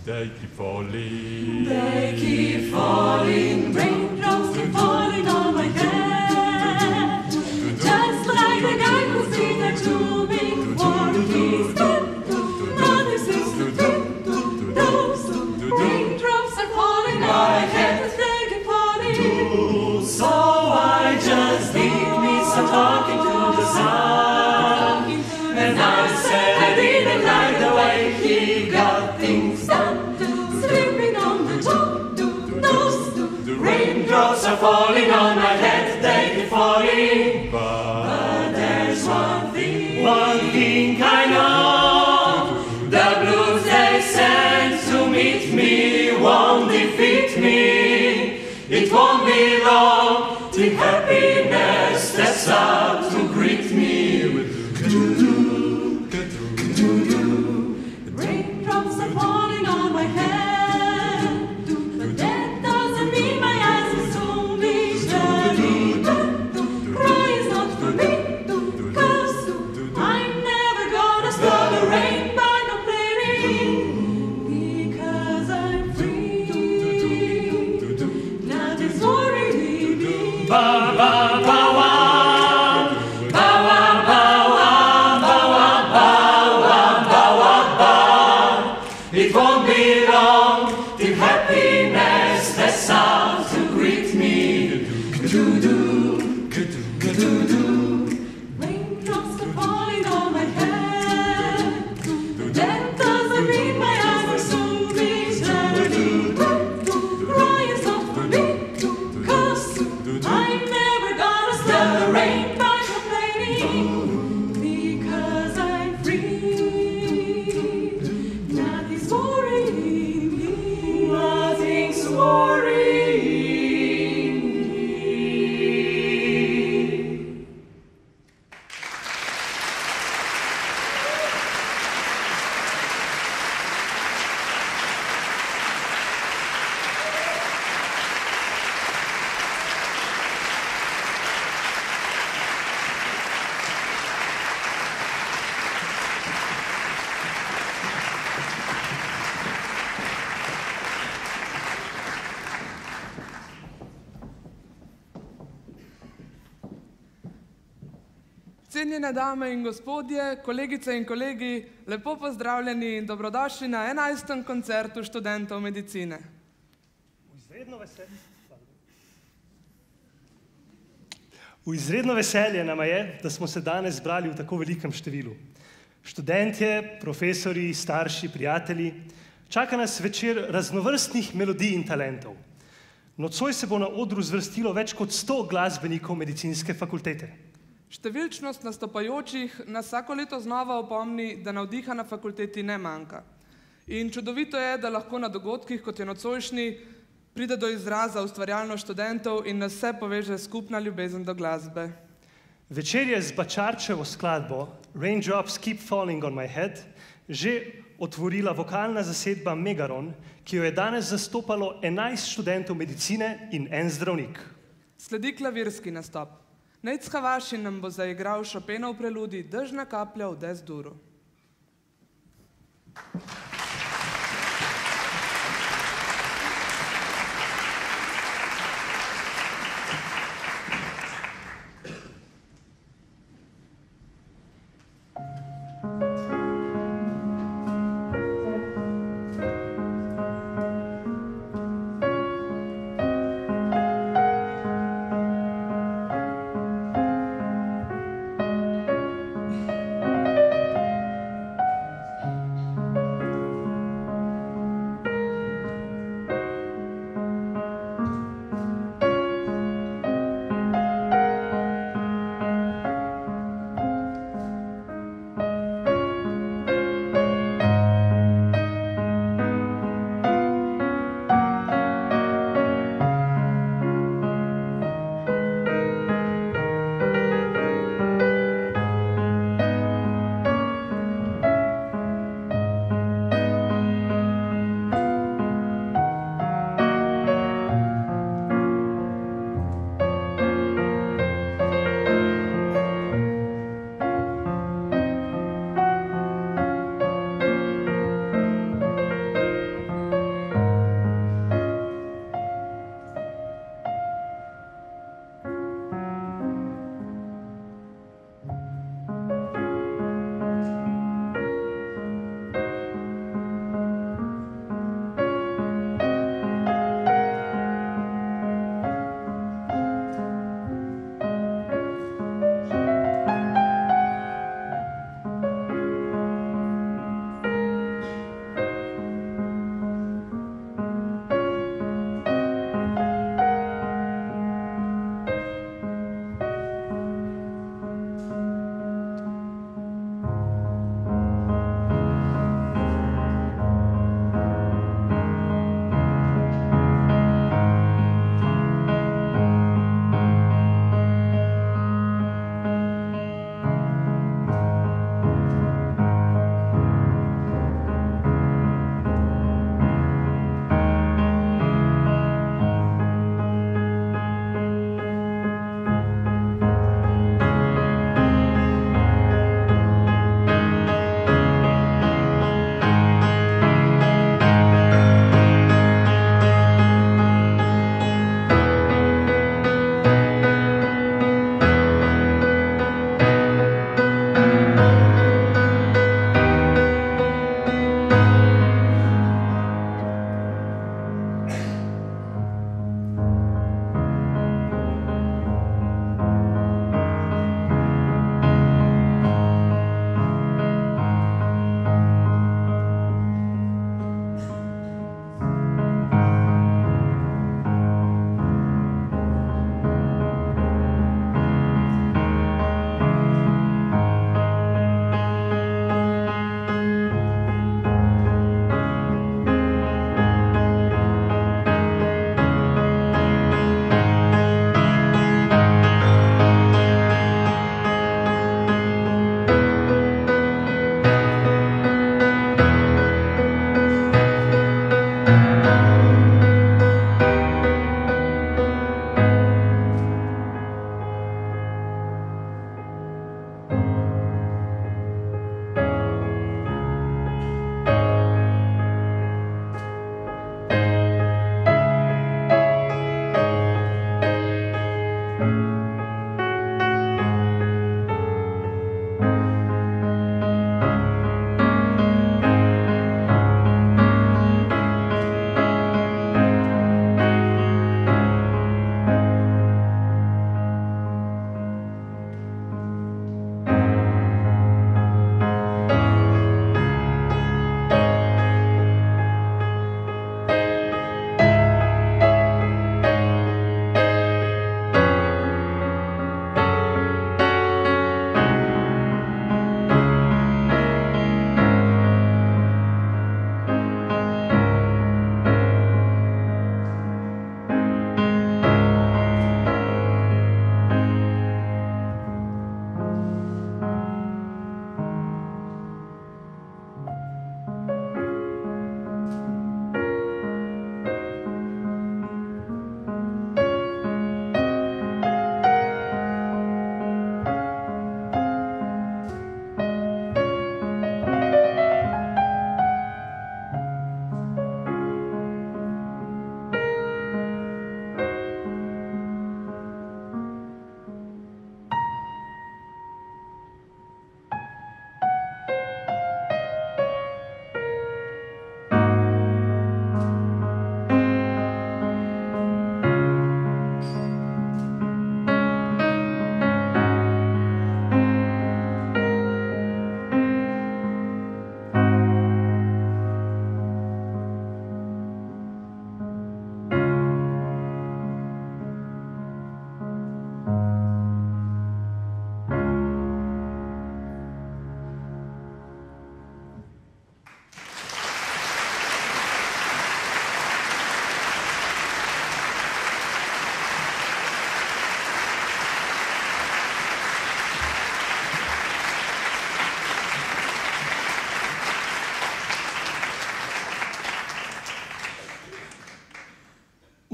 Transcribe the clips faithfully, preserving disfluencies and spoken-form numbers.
They keep falling. They keep falling. Raindrops keep falling on my head. Just like the guy who's in a tubing for his head. Nothing seems to do. Those raindrops are falling on my head. They keep falling. So I just did me some talking to the sun. And I said I didn't like the way he got things done. Sleeping on the top, those Raindrops are falling on my head, they keep falling. But there's one thing, one thing I know. The blues they send to meet me won't defeat me. It won't be long till happiness steps up to greet me. raindrops are falling on my head. But that doesn't mean my eyes will soon be steady. Cry is not for me, 'cause I'm never gonna stop the rain by complaining. Because I'm free, nothing's worrying me. Ba ba ba wa, ba wa ba wa, ba wa ba wa, ba wa ba. It won't be long till happiness steps out to greet me. Do-do, do-do. Raindrops are falling on my head. That doesn't mean my eyes will soon be steady. Cry is not for me, 'cause I'm never gonna stop the rain by complaining. Because I'm free, nothing's worrying me. Nothing's worrying me. Cenjene dame in gospodje, kolegice in kolegi, lepo pozdravljeni in dobrodošli na enajstem koncertu študentov medicine. V izredno veselje, v izredno veselje nama je, da smo se danes zbrali v tako velikem številu. Študentje, profesori, starši, prijatelji, čaka nas večer raznovrstnih melodij in talentov. Nocoj se bo na odru zvrstilo več kot sto glasbenikov medicinske fakultete. Številčnost nastopajočih nas vsako leto znova opomni, da navdiha na fakulteti ne manjka. In čudovito je, da lahko na dogodkih, kot je nocojšnji, pride do izraza ustvarjalnost študentov in nas vse poveže skupna ljubezen do glasbe. Večer je z Bačarčevo skladbo Raindrops Keep Falling on My Head že otvorila vokalna zasedba Megaron, ki jo je danes zastopalo enajst študentov medicine in en zdravnik. Sledi klavirski nastop. Nejc Havašin nam bo zaigral Chopinov preludij Dežna kaplja v des-duru.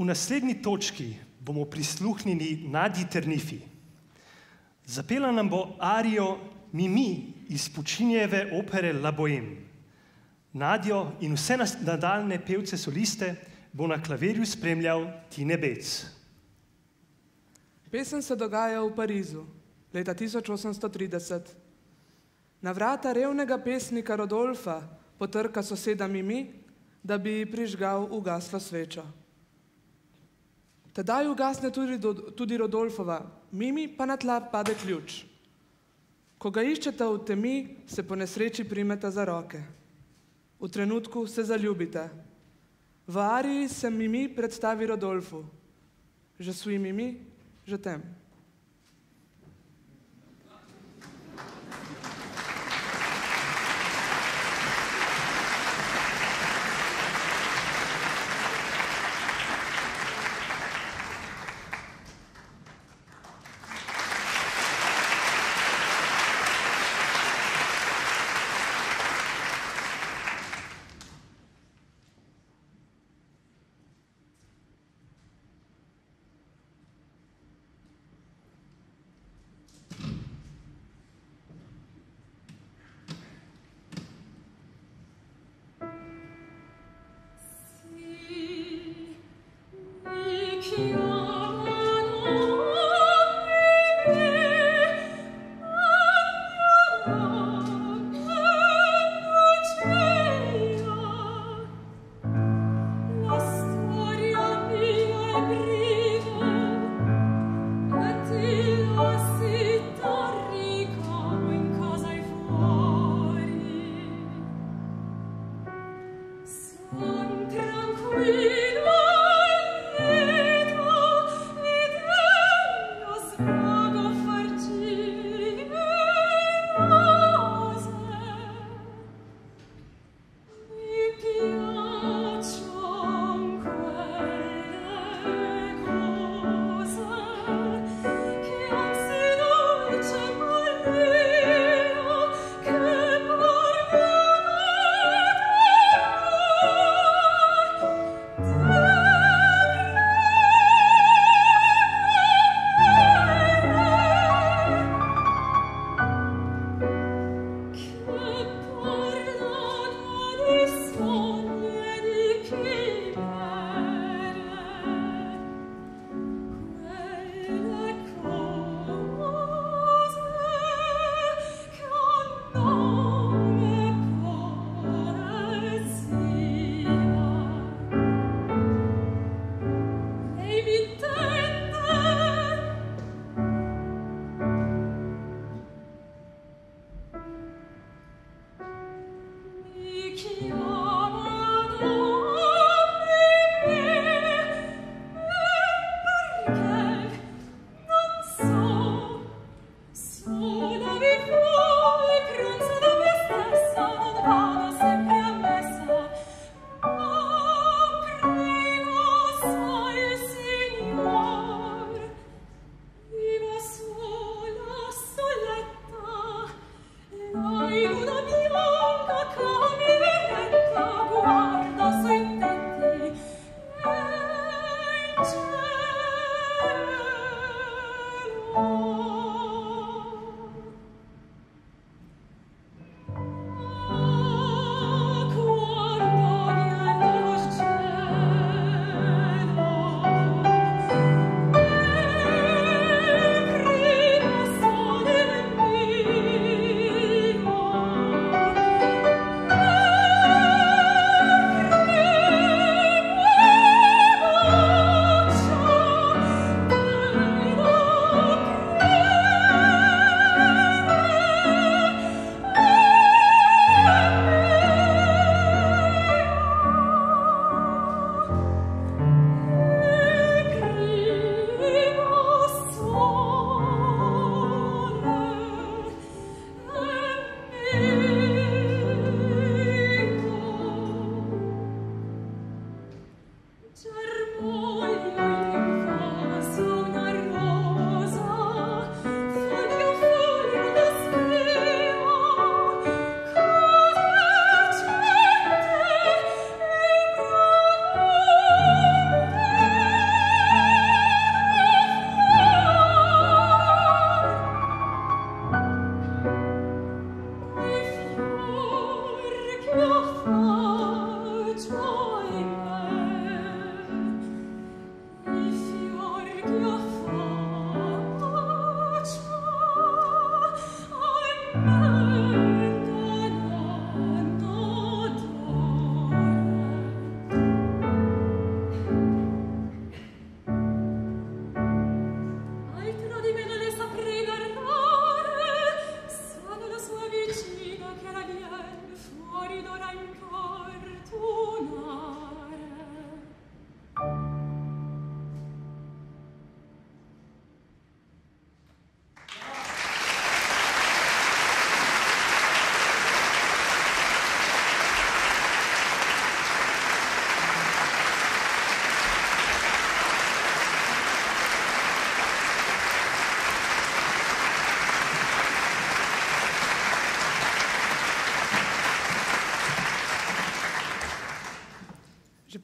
V naslednji točki bomo prisluhnili Nadji Ternifi. Zapela nam bo arijo Mimi iz Puccinijeve opere La Bohème. Nadjo in vse nadaljne pevce soliste bo na klavirju spremljal Tine Bec. Pesem se dogaja v Parizu, leta tisoč osemsto trideset. Na vrata revnega pesnika Rodolfa potrka soseda Mimi, da bi ji prižgal ugaslo svečo. Tedaj ugasne tudi, tudi Rodolfova, Mimi pa na tla pade ključ. Ko ga iščeta v temi, se po nesreči primeta za roke. V trenutku se zaljubite. V ariji se Mimi predstavi Rodolfu. Je suis Mimi, je t'aime. Tranquillo, lieto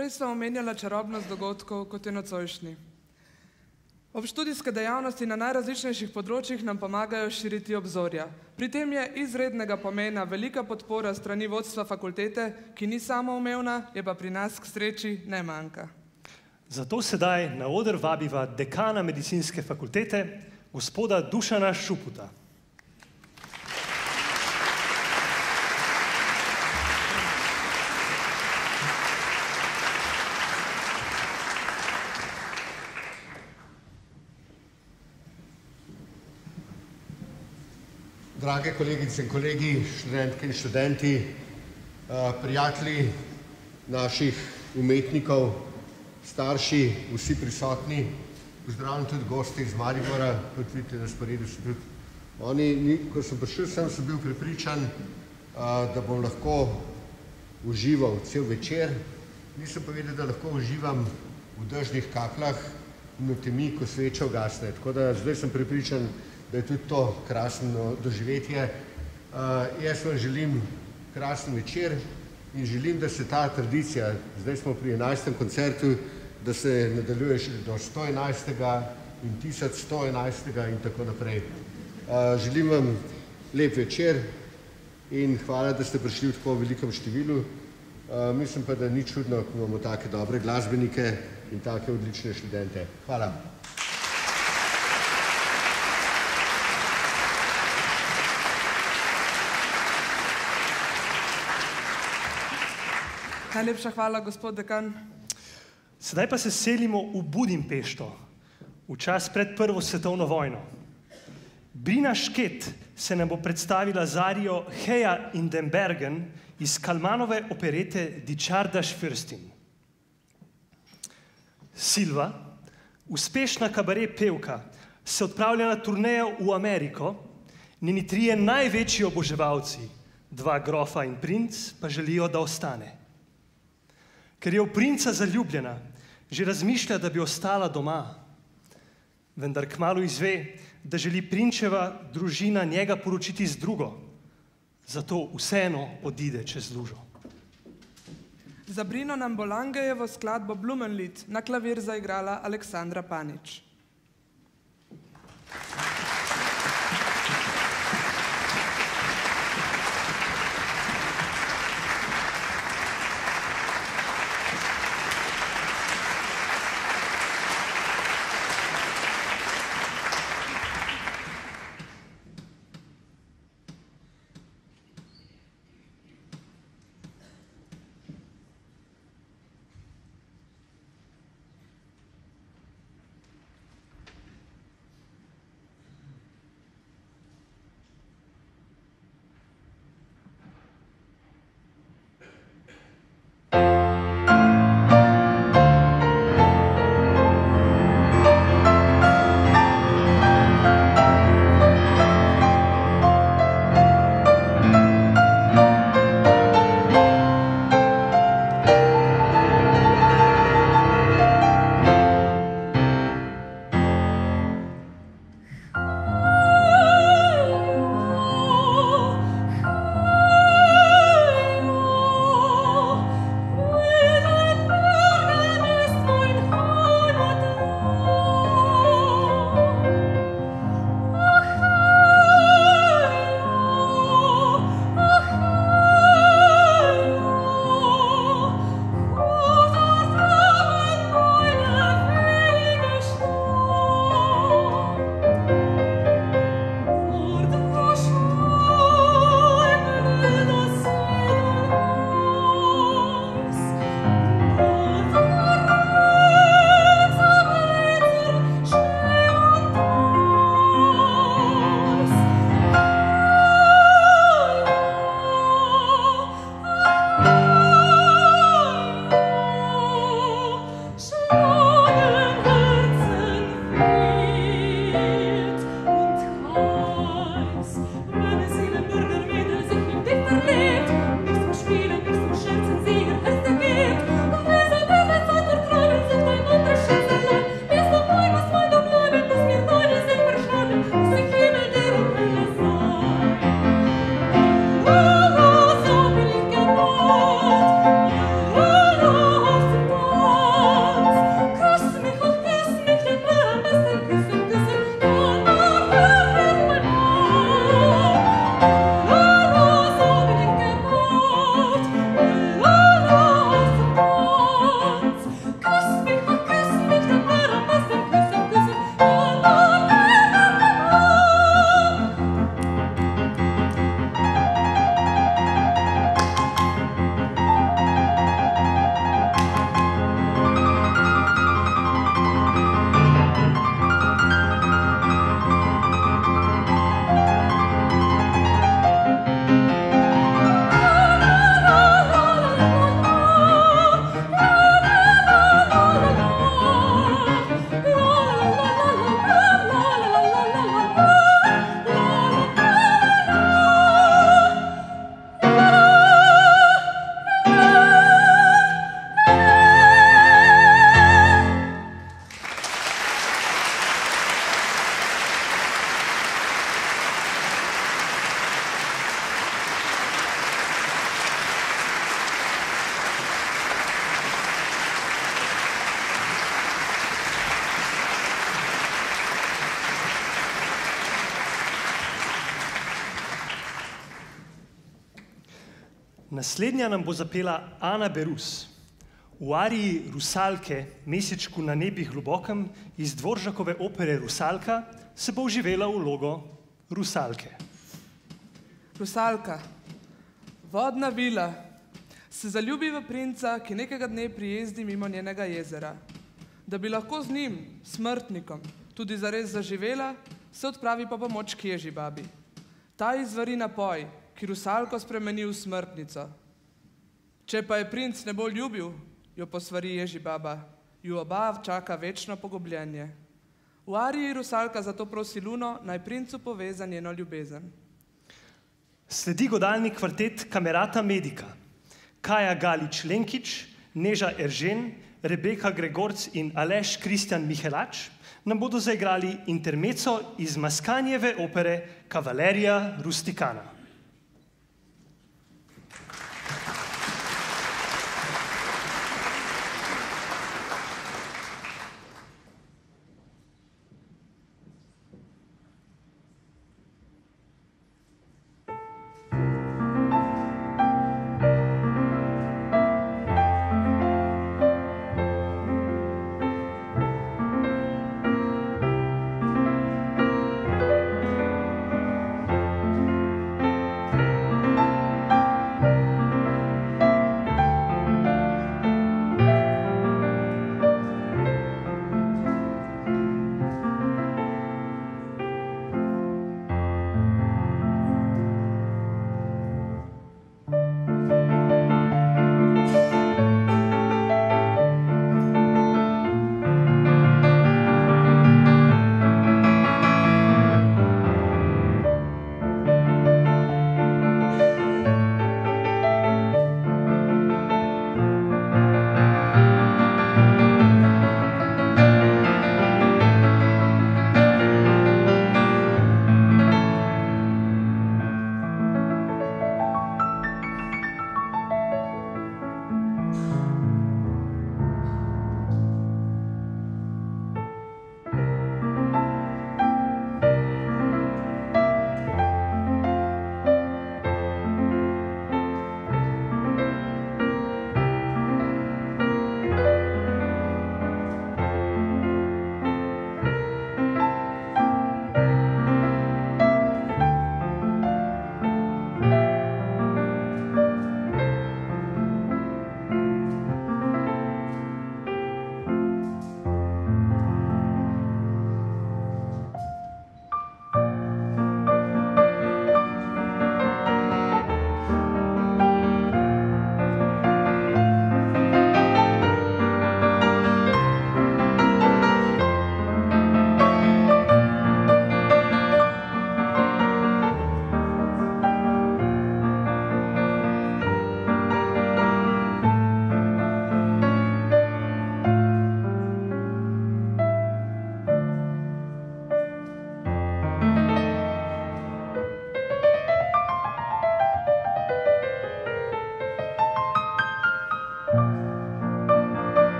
Prej sva omenjala čarobnost dogodkov, kot je nocojšnji. Ob študijske dejavnosti na najrazličnejših področjih nam pomagajo širiti obzorja. Pri tem je izrednega pomena velika podpora strani vodstva fakultete, ki ni samoumevna, je pa pri nas k sreči ne manjka. Zato sedaj na oder vabiva dekana medicinske fakultete, gospoda Dušana Šuputa. Drage kolegice in kolegi, študentke in študenti, prijatelji naših umetnikov, starši, vsi prisotni, pozdravljam tudi gosti iz Maribora, kot vidite na sporedu so tudi oni. Ko sem prišel sem, sem bil prepričan, da bom lahko užival cel večer. Nisem pa vedel, da lahko uživam v dežnih kapljah in v temi, ko sveča ugasne. Tako da zdaj sem prepričan, da je tudi to krasno doživetje. Jaz vam želim krasen večer in želim, da se ta tradicija, zdaj smo pri enajstem koncertu, da se nadaljuje še do sto enajstega in tisoč sto enajstega in tako naprej. Želim vam lep večer in hvala, da ste prišli v tako velikem številu. Mislim pa, da ni čudno, ko imamo take dobre glasbenike in take odlične študente. Hvala. Najlepša hvala, gospod dekan. Sedaj pa se selimo v Budimpešto, v čas pred Prvo svetovno vojno. Brina Šket se nam bo predstavila z arijo Heja in den Bergen iz Kalmanove operete Die Čardaš-Fürstin. Silva, uspešna kabaret pevka, se odpravlja na turnejo v Ameriko, njeni trije največji oboževalci, dva grofa in princ, pa želijo, da ostane. Ker je v princa zaljubljena, že razmišlja, da bi ostala doma. Vendar kmalu izve, da želi prinčeva družina njega poročiti z drugo. Zato vseeno odide čez lužo. Za Brino nam bo Langejevo skladbo Blumenlied na klavir zaigrala Aleksandra Panič. Naslednja nam bo zapela Ana Berus. V ariji Rusalke, Mesečku na nebi globokem, iz Dvoržakove opere Rusalka, se bo vživela v vlogo Rusalke. Rusalka, vodna vila, se zaljubi v princa, ki nekega dne prijezdi mimo njenega jezera. Da bi lahko z njim, smrtnikom, tudi zares zaživela, se odpravi po pomoč k ježi babi. Ta izvari napoj, ki Rusalko spremeni v smrtnico. Če pa je princ ne bo ljubil, jo posvari ježi baba, ju oba čaka večno pogubljenje. V ariji Rusalka zato prosi Luno, naj princu pove za njeno ljubezen. Sledi godalni kvartet Kamerata Medica. Kaja Galič-Lenkič, Neža Eržen, Rebeka Gregorc in Aleš Kristjan Mihelač nam bodo zaigrali intermezzo iz Maskanjeve opere Kavalerija Rusticana. Thank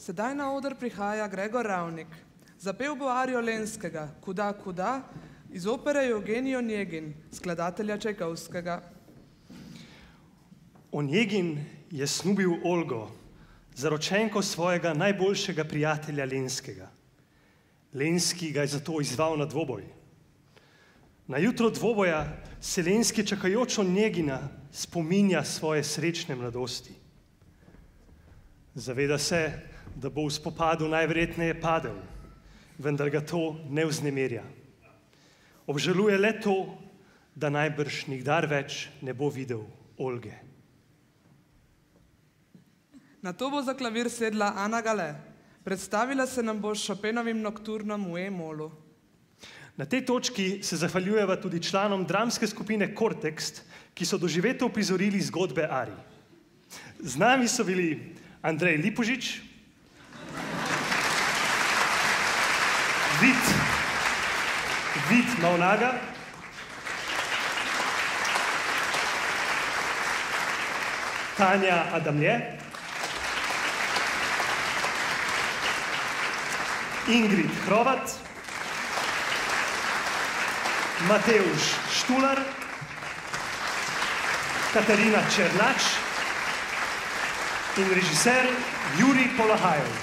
Sedaj na oder prihaja Gregor Ravnik. Zapel bo arijo Lenskega, Kuda, kuda, iz opere Eugenij Onegin, skladatelja Čajkovskega. Onegin je snubil Olgo, zaročenko svojega najboljšega prijatelja Lenskega. Lenski ga je zato izval na dvoboj. Na jutro dvoboja se Lenski čakajoč Onegina spominja svoje srečne mladosti. Zaveda se, da bo v spopadu najverjetneje padel, vendar ga to ne vznemirja. Obžaluje le to, da najbrž nikdar več ne bo videl Olge. Na to bo za klavir sedla Ana Gale. Predstavila se nam bo s Chopinovim nokturnom v E-molu. Na tej točki se zahvaljujeva tudi članom dramske skupine Kortekst, ki so doživeto uprizorili zgodbe arij. Z nami so bili Andrej Lipožič, Vid, Vid Mavnaga, Tanja Adamlje, Ingrid Hrovat, Mateusz Štular, Katarina Černač in režiser Jurij Polahajev.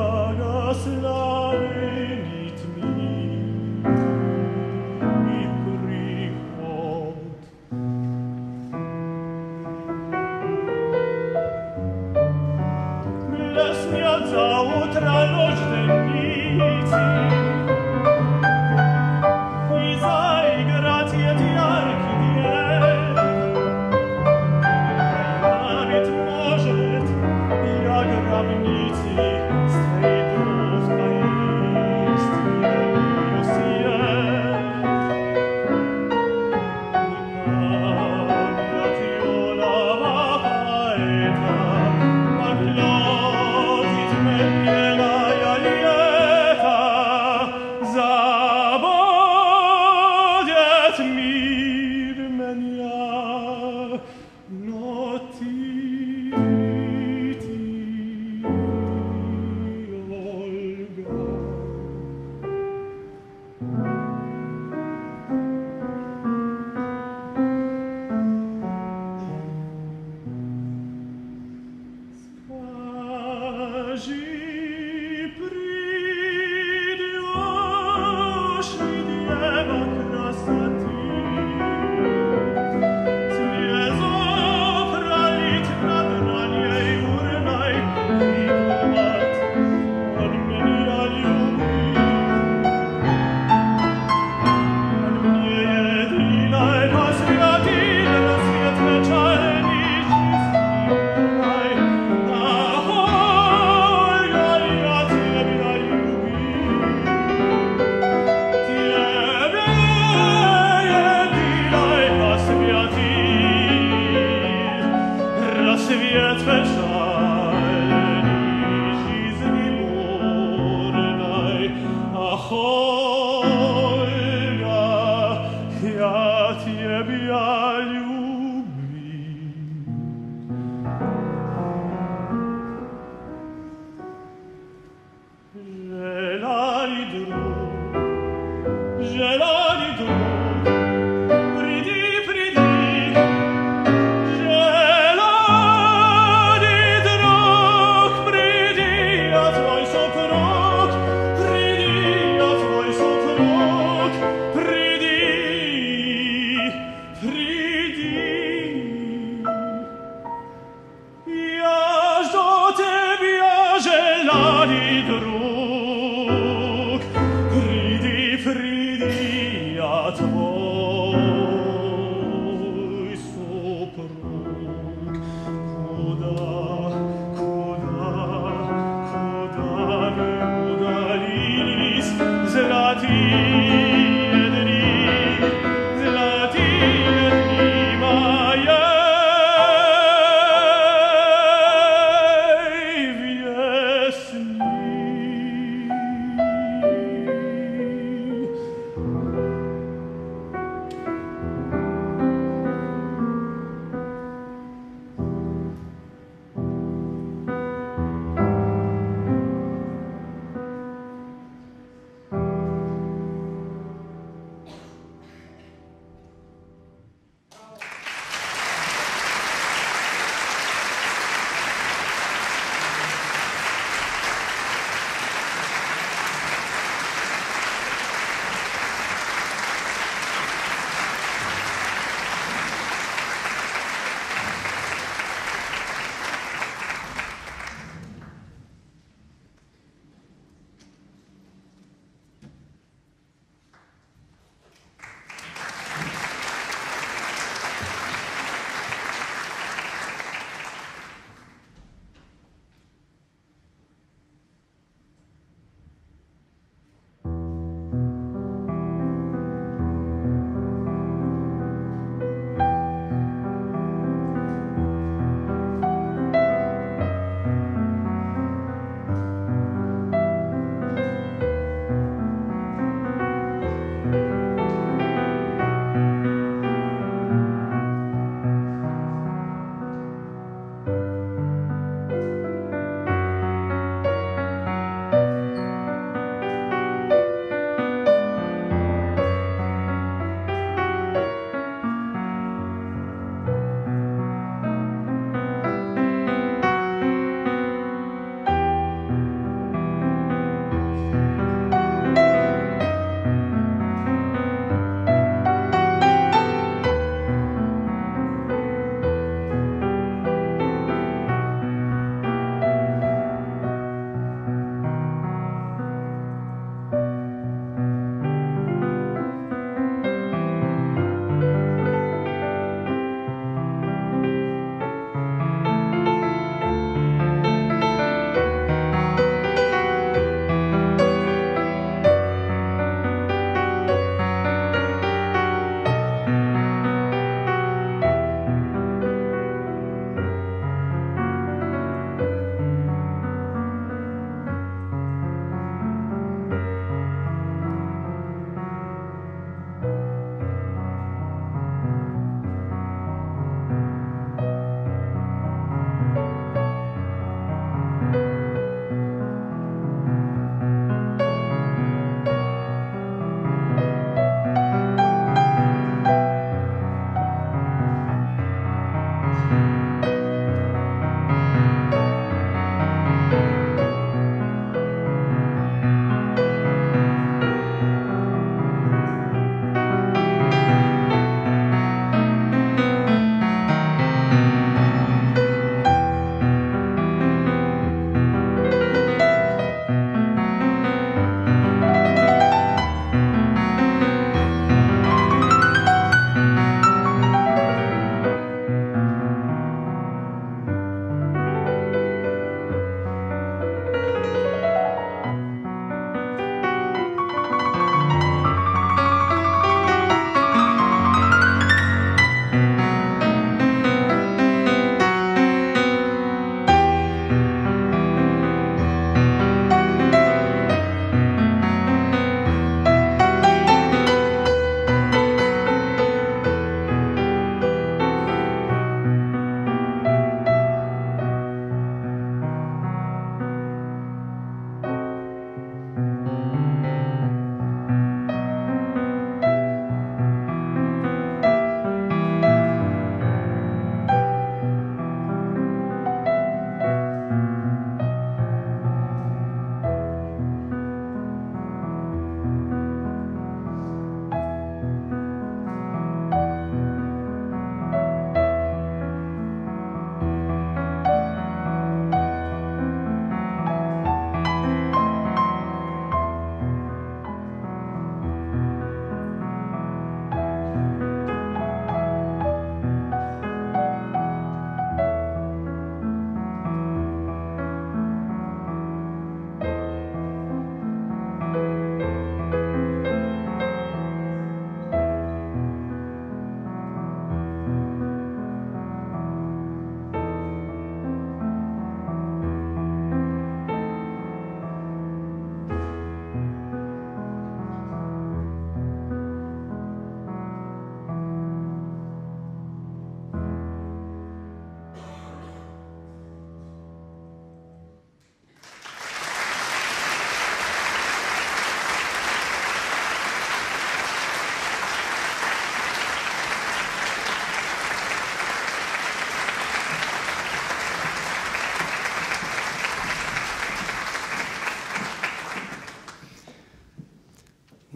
Blagoslavenit mi, i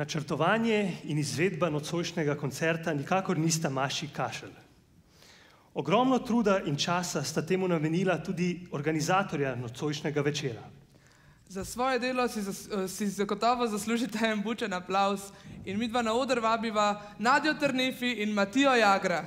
Načrtovanje in izvedba nocojšnjega koncerta nikakor nista mašji kašelj. Ogromno truda in časa sta temu namenila tudi organizatorja nocojšnjega večera. Za svoje delo si, zas, si zagotovo zaslužite en bučen aplavz in midva na oder vabiva Nadjo Trnefi in Matijo Jagra.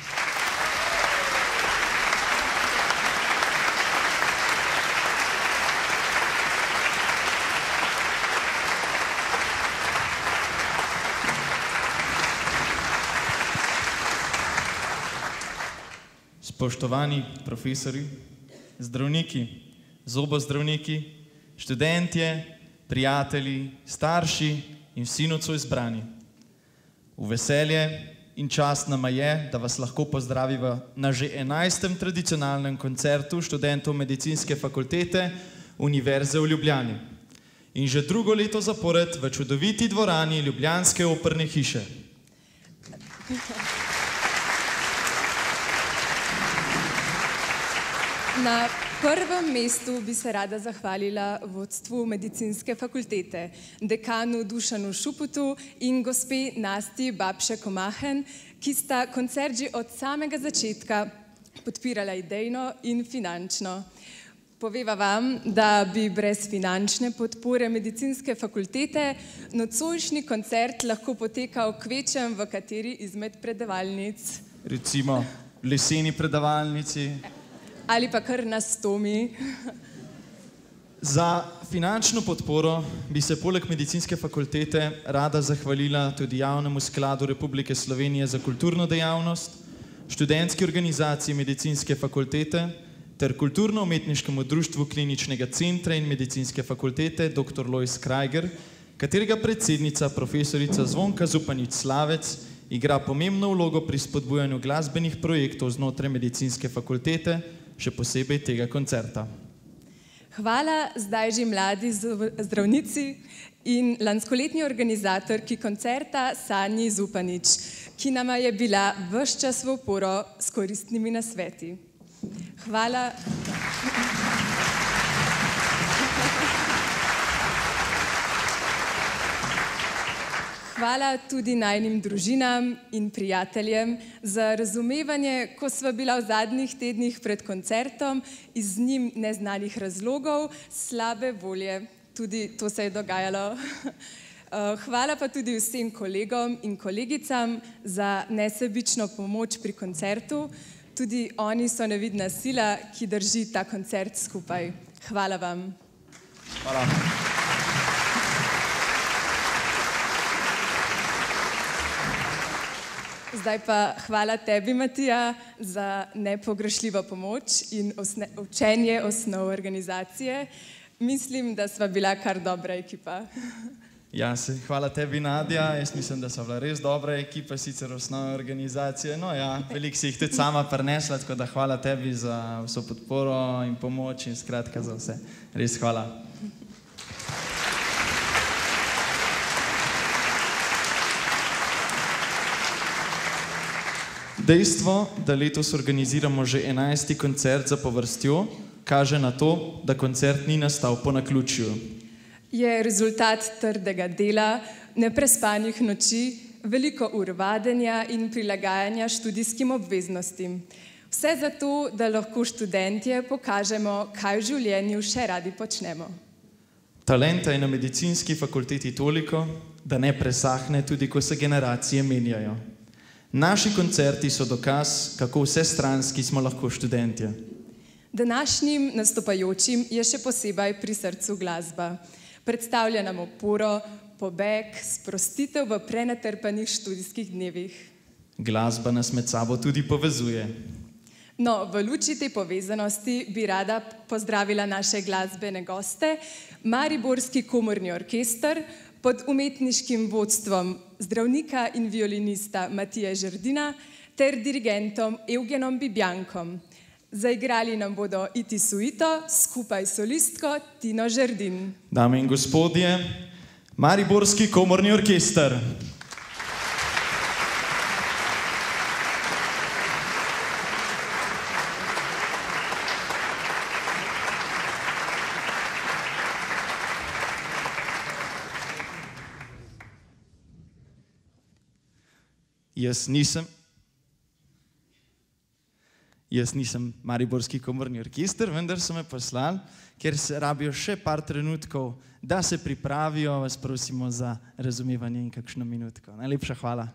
Spoštovani profesori, zdravniki, zobozdravniki, študentje, prijatelji, starši in vsi nocoj zbrani. V veselje in čast nama je, da vas lahko pozdraviva na že enajstem tradicionalnem koncertu študentov medicinske fakultete Univerze v Ljubljani. In že drugo leto zapored v čudoviti dvorani Ljubljanske operne hiše. Na prvem mestu bi se rada zahvalila vodstvu medicinske fakultete, dekanu Dušanu Šuputu in gospe Nasti Babše-Komahen, ki sta koncert že od samega začetka podpirala idejno in finančno. Poveva vam, da bi brez finančne podpore medicinske fakultete nocojšnji koncert lahko potekal kvečem v kateri izmed predavalnic. Recimo leseni predavalnici. Ali pa kar na stomi. Za finančno podporo bi se poleg medicinske fakultete rada zahvalila tudi Javnemu skladu Republike Slovenije za kulturno dejavnost, študentski organizaciji medicinske fakultete ter kulturno-umetniškemu društvu kliničnega centra in medicinske fakultete doktor Lojz Krajger, katerega predsednica profesorica Zvonka Zupanič-Slavec igra pomembno vlogo pri spodbujanju glasbenih projektov znotraj medicinske fakultete, še posebej tega koncerta. Hvala zdaj že mladi zdravnici in lanskoletni organizatorki koncerta Sanji Zupanič, ki nama je bila ves čas v oporo s koristnimi nasveti. Hvala. Hvala tudi najnim družinam in prijateljem za razumevanje, ko sva bila v zadnjih tednih pred koncertom iz njim neznanih razlogov, slabe volje. Tudi to se je dogajalo. Hvala pa tudi vsem kolegom in kolegicam za nesebično pomoč pri koncertu. Tudi oni so nevidna sila, ki drži ta koncert skupaj. Hvala vam. Hvala. Zdaj pa hvala tebi, Matija, za nepogrešljivo pomoč in osne, učenje osnov organizacije. Mislim, da sva bila kar dobra ekipa. Ja, se, hvala tebi, Nadja. Jaz mislim, da sva bila res dobra ekipa, sicer osnove organizacije. No ja, veliko si jih tudi sama prinesla, tako da hvala tebi za vso podporo in pomoč in skratka za vse. Res hvala. Dejstvo, da letos organiziramo že enajsti koncert zapovrstjo, kaže na to, da koncert ni nastal po naključju. Je rezultat trdega dela, neprespanih noči, veliko ur vadenja in prilagajanja študijskim obveznostim. Vse zato, da lahko študentje pokažemo, kaj v življenju še radi počnemo. Talenta je na medicinski fakulteti toliko, da ne presahne tudi, ko se generacije menjajo. Naši koncerti so dokaz, kako vsestranski smo lahko študentje. Današnjim nastopajočim je še posebej pri srcu glasba. Predstavlja nam oporo, pobeg, sprostitev v prenatrpanih študijskih dnevih. Glasba nas med sabo tudi povezuje. No, v luči te povezanosti bi rada pozdravila naše glasbene goste, Mariborski komorni orkester, pod umetniškim vodstvom zdravnika in violinista Matije Žerdina ter dirigentom Evgenom Bibjankom. Zaigrali nam bodo Iti Suito skupaj s solistko Tino Žerdin. Dame in gospodje, Mariborski komorni orkester. Jaz nisem, jaz nisem Mariborski komorni orkester, vendar so me poslali, ker se rabijo še par trenutkov, da se pripravijo, vas prosimo za razumevanje in kakšno minutko. Najlepša hvala.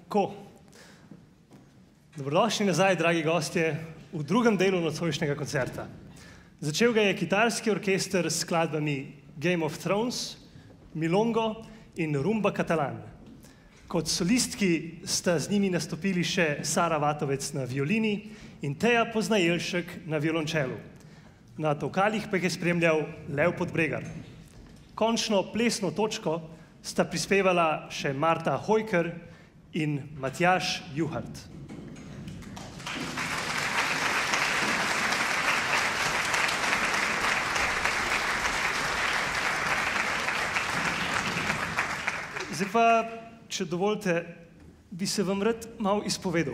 Tako. Dobrodošli nazaj, dragi gostje, v drugem delu nocojšnjega koncerta. Začel ga je kitarski orkester s skladbami Game of Thrones, Milongo in Rumba Catalan. Kot solistki sta z njimi nastopili še Sara Vatovec na violini in Teja Poznajelšek na violončelu. Na tolkalih pa jih je spremljal Lev Podbregar. Končno plesno točko sta prispevala še Marta Hojker in Matjaž Juhart. Zdaj pa, če dovolite, bi se vam rad malo izpovedal.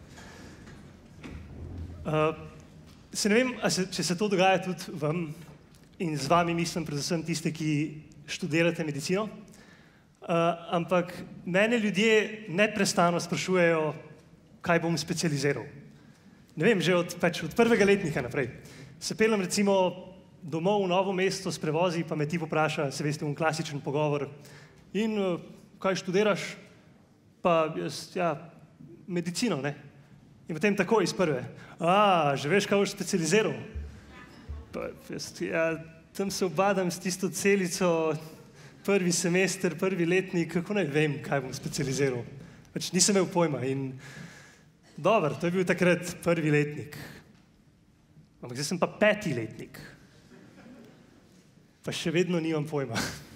Uh, se ne vem, se, če se to dogaja tudi vam in z vami mislim predvsem tiste, ki študirate medicino, uh, ampak mene ljudje neprestano sprašujejo, kaj bom specializiral. Ne vem, že od, pač od prvega letnika naprej. Se peljem recimo domov v Novo mesto s prevozi, pa me ti popraša, se veste, un klasičen pogovor. In uh, kaj študiraš? Pa jaz, ja, medicino, ne? In potem tako iz prve. A, že veš, kaj boš specializiral? Pa jaz, ja, tam se obadam s tisto celico, prvi semester, prvi letnik, kako naj vem, kaj bom specializiral. Pač nisem imel pojma in dobro, to je bil takrat prvi letnik. Ampak zdaj sem pa peti letnik. Pa še vedno nimam pojma.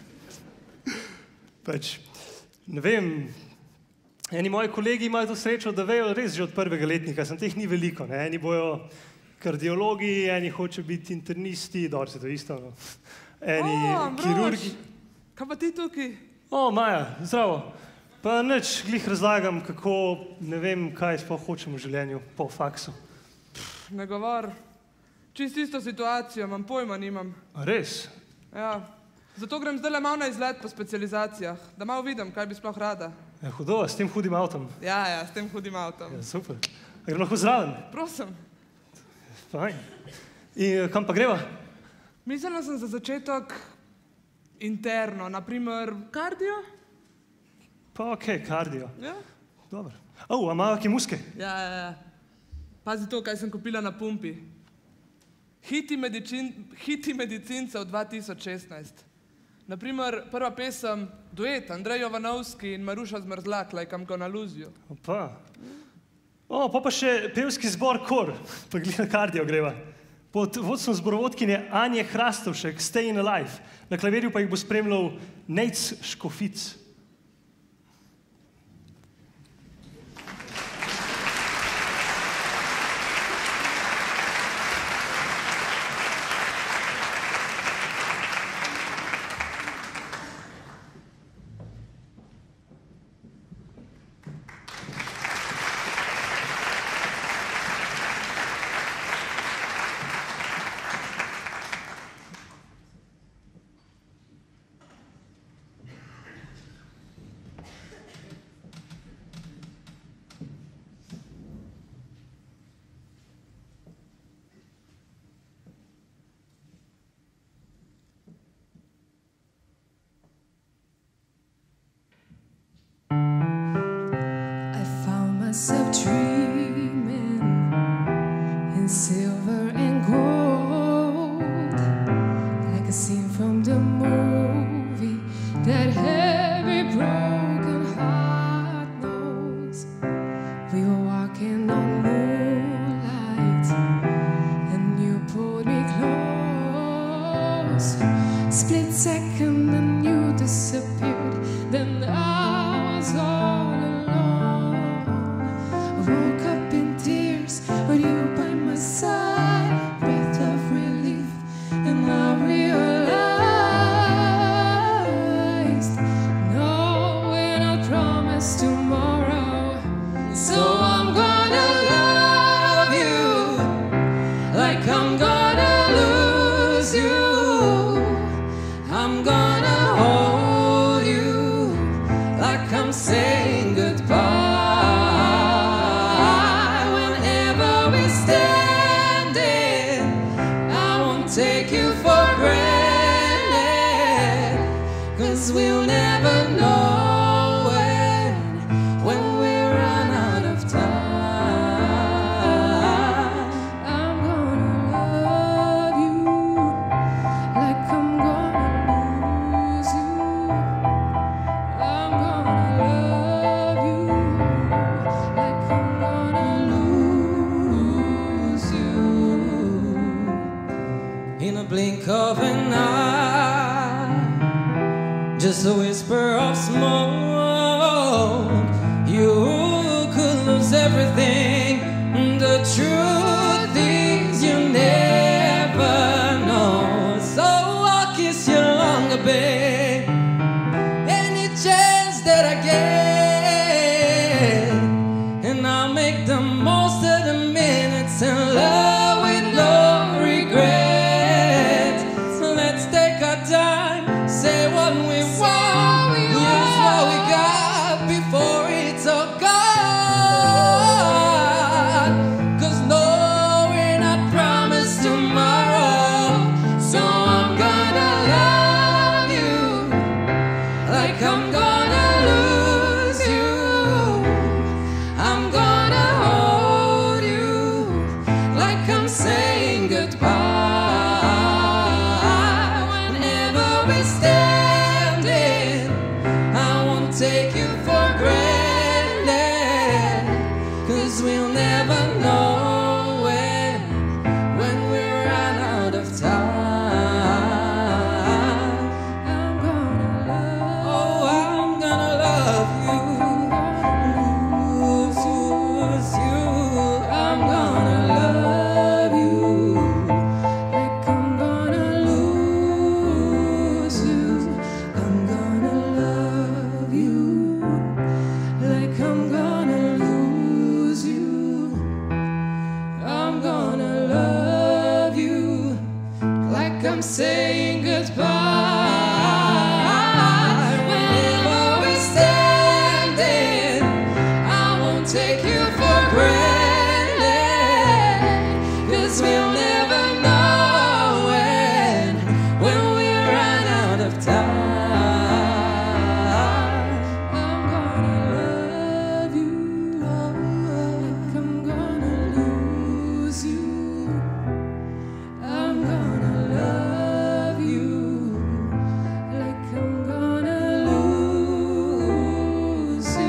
Pač, ne vem, eni moji kolegi imajo to srečo, da vejo res že od prvega letnika, sem teh ni veliko, ne, eni bojo kardiologi, eni hoče biti internisti, dobro se to isto, no. Eni O, kirurgi. Kaj pa ti tukaj? O, Maja, zdravo. Pa nič, glih razlagam, kako, ne vem, kaj sploh hočem v življenju po faksu. Ne govor. Čist isto situacijo, imam pojma, nimam. A res? Ja. Zato grem zdaj le malo na izlet po specializacijah, da malo vidim, kaj bi sploh rada. Ja, hudo, s tem hudim avtom. Ja, ja, s tem hudim avtom. Ja, super. A grem lahko zraven? Prosim. Fajn. In kam pa greva? Mislila sem za začetek interno, naprimer kardio. Pa okej, okay, kardio. Ja. Dobro. O, a ima kje muske? Ja, ja, ja. Pazi to, kaj sem kupila na pumpi. Hiti, medicin, hiti medicincev dva tisoč šestnajst. Naprimer, prva pesem, duet, Andrej Jovanovski in Maruša Zmrzlak, Like I'm gonna lose you. Opa. O, pa pa še pevski zbor Kor, pa glih na kardio greva. Pod vodstvom zborovodkinje Anje Hrastovšek, Stayin' Alive. Na klavirju pa jih bo spremljal Nejc Škofic. Myself dreaming in silver and gold, like a scene from the movie that every broken heart knows. We were walking on moonlight and you pulled me close. Split second and you disappeared, then I was all alone. Woke up in tears, with you by my side, breath of relief, and I realized no, we're not promised tomorrow. So I'm gonna love you like I'm gonna lose you. I'm gonna hold you like I'm saying goodbye. Take you for granted, 'cause we'll never know when, when we're blink of an eye, just a whisper of smoke. You could lose everything. The truth is you never know. So I'll kiss you longer, babe, any chance that I get, and I'll make the most of the minutes in love with no regret. So let's take our time, say what we want, use what we got before it's all gone. Cause no, we're not promised tomorrow. So I'm gonna love you like I'm gonna lose you. I'm gonna hold you like I'm saying goodbye. Whenever we're standing, I won't take you for granted. Cause we'll never know when, when we run out of time. I'm gonna love, oh, I'm gonna love you, lose you, lose you. I'm gonna love you like I'm gonna lose you. I'm gonna love you like I'm gonna lose you. I'm gonna love you like I'm saying goodbye. Whenever we're standing, I won't take you for granted. Cause we'll never know when, when we run out of time. I'm gonna love you like I'm gonna lose you. I'm gonna love you like I'm gonna lose you.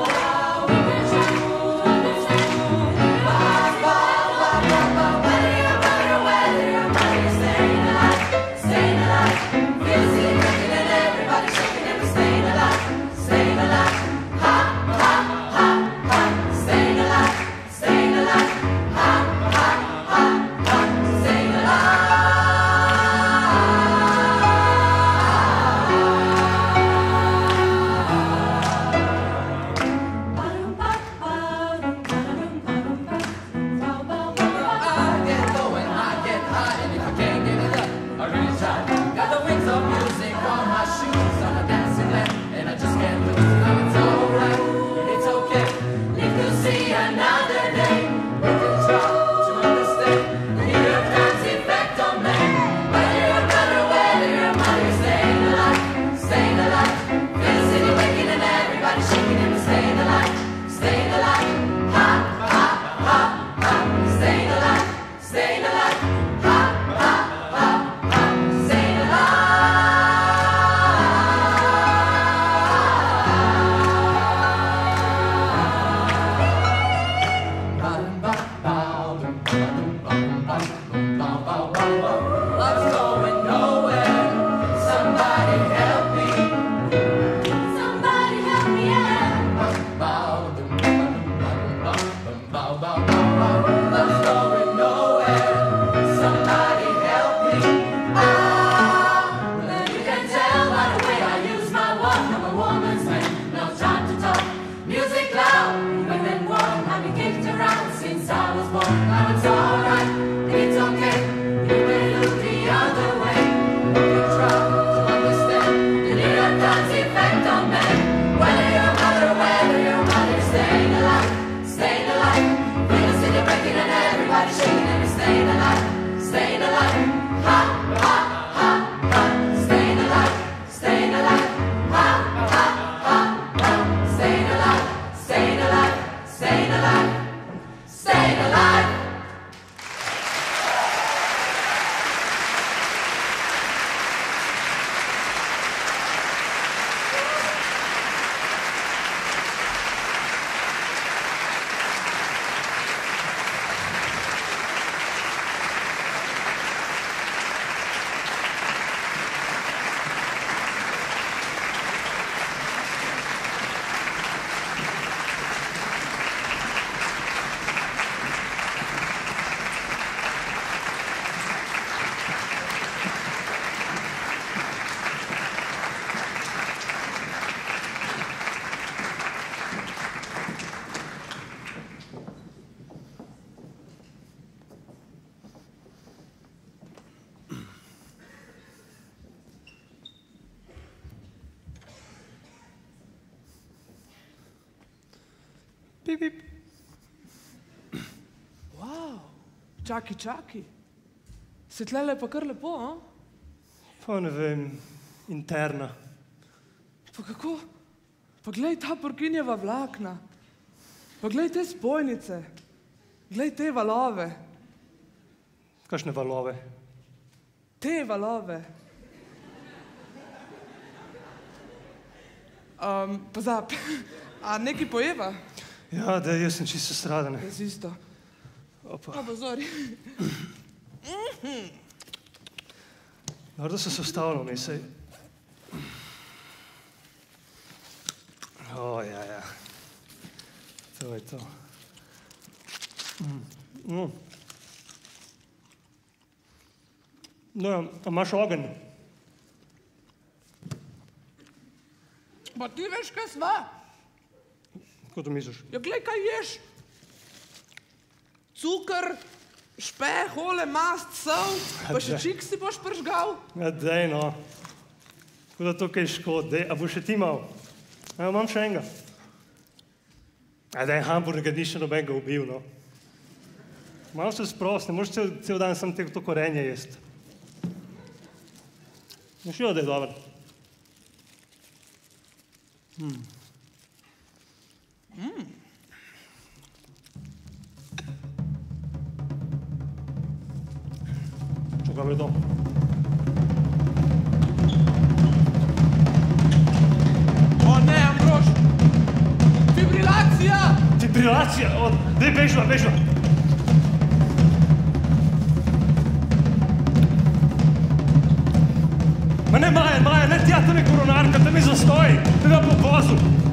Bye. Pip, pip. Wow, čaki, čaki. Se tlele pa kar lepo, a? Pa ne vem, interna. Pa kako? Pa glej ta porkinjeva vlakna. Pa glej te spojnice. Glej te valove. Kakšne valove? Te valove. Um, pozab, a nekaj pojeva? Ja, da, jaz sem čisto stradan. Jaz isto. Opa. Pa pozori. Dobro, da so se ustavili vmes, saj. O, ja, ja. To je to. Mm. Mm. No, a imaš ogenj? Pa ti veš, kaj sva? Kako to misliš? Ja, glej, kaj ješ. Cukr, špeh, ole, mast, sol, pa še čik si boš pržgal. Ja, dej, no. Tako da to kaj škod, dej. A boš še ti mal? Ja, imam še enega. Ja, dej, hamburger ni še nobenega ubil, no. Malo se sprost, ne moraš cel, cel dan sam te to korenje jest. Mišljivo, da je dober. Mm. Mm. Čakaj, je to. O ne, Ambrož! Fibrilacija! Fibrilacija? O, dej, bežva, bežva. Ma ne, Maja, Maja, ne tja, tam je koronarka, tam je zastoj, tam je po vozu.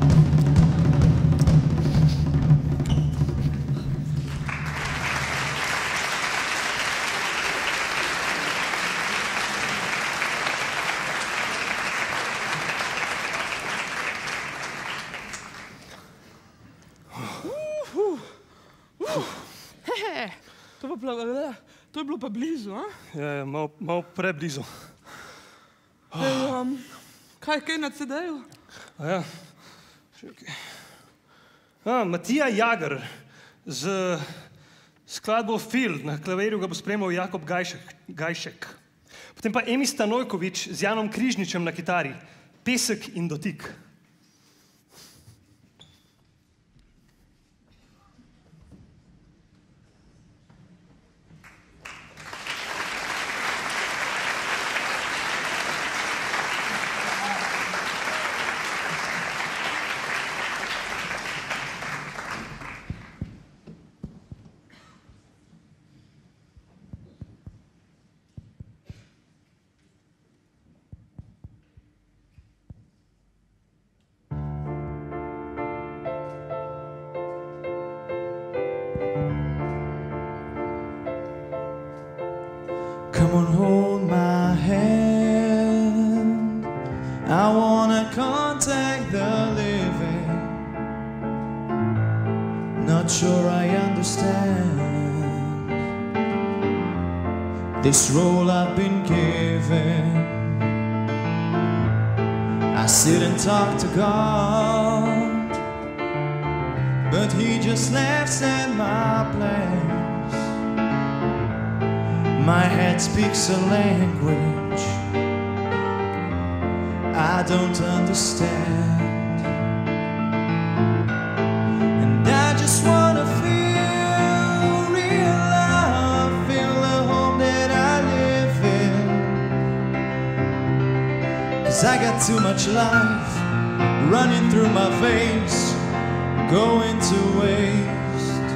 To, pa, to je bilo pa blizu, a? Ja, ja, malo, malo preblizu. Hey, um, kaj, kaj na C D-ju? A ja, čekaj. A, Matija Jager z skladbo Fil, na klavirju ga bo spremljal Jakob Gajšek, Gajšek. Potem pa Emi Stanojkovič z Janom Križničem na kitari. Pesek in dotik. Come on, hold my hand. I wanna contact the living. Not sure I understand this role I've been given. I sit and talk to God, but He just laughs at my plans. My head speaks a language I don't understand, and I just wanna feel real love, feel the home that I live in, 'cause I got too much life running through my veins, going to waste,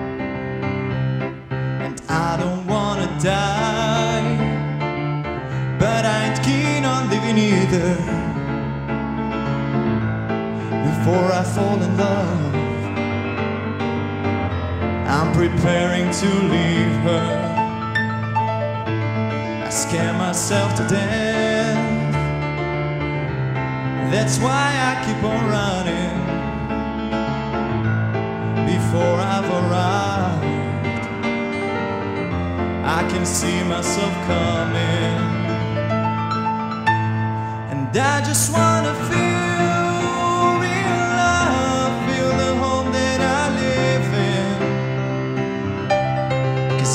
and I don't wanna die, but I ain't keen on living either. Before I fall in love, I'm preparing to leave her. I scare myself to death, that's why I keep on running. Before I've arrived, I can see myself coming, and I just wanna feel real love, feel the home that I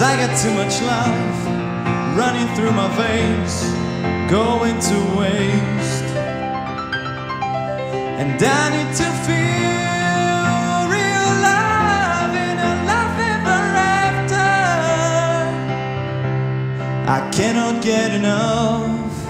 'cause I got too much love running through my veins, going to waste. And I need to feel real love in a life ever after. I cannot get enough.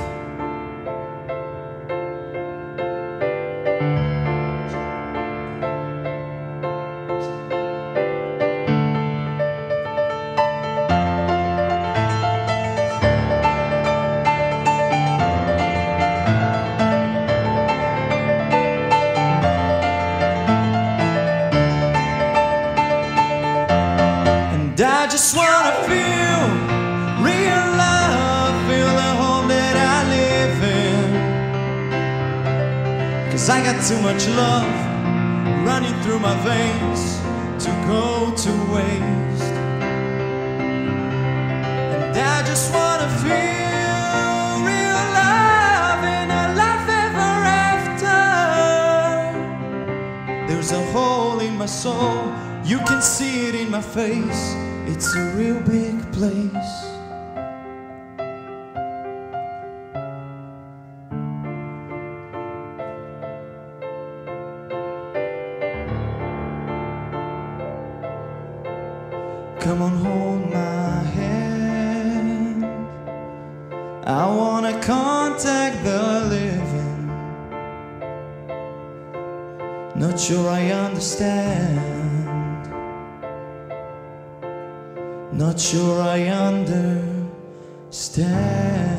I just wanna feel real love, feel the home that I live in. 'Cause I got too much love running through my veins to go to waste. And I just wanna feel real love in a life ever after. There's a hole in my soul, you can see it in my face. It's a real big place. Come on, hold my hand. I wanna contact the living. Not sure I understand. Not sure I understand.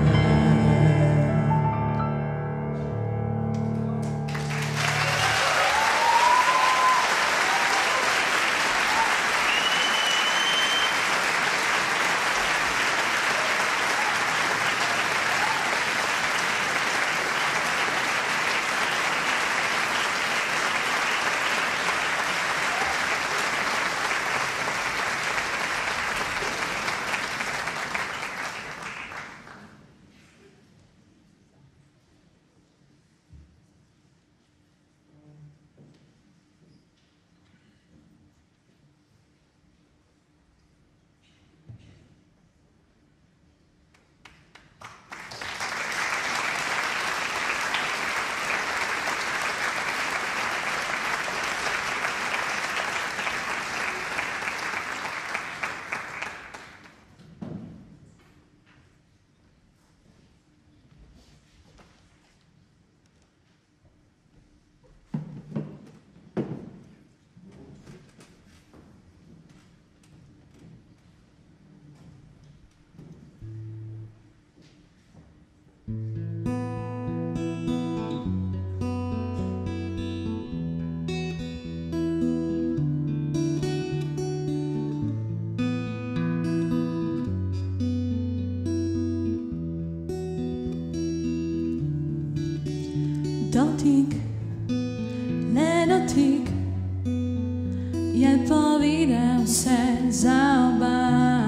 Dotyk, le dotyk je povedal vse za oba.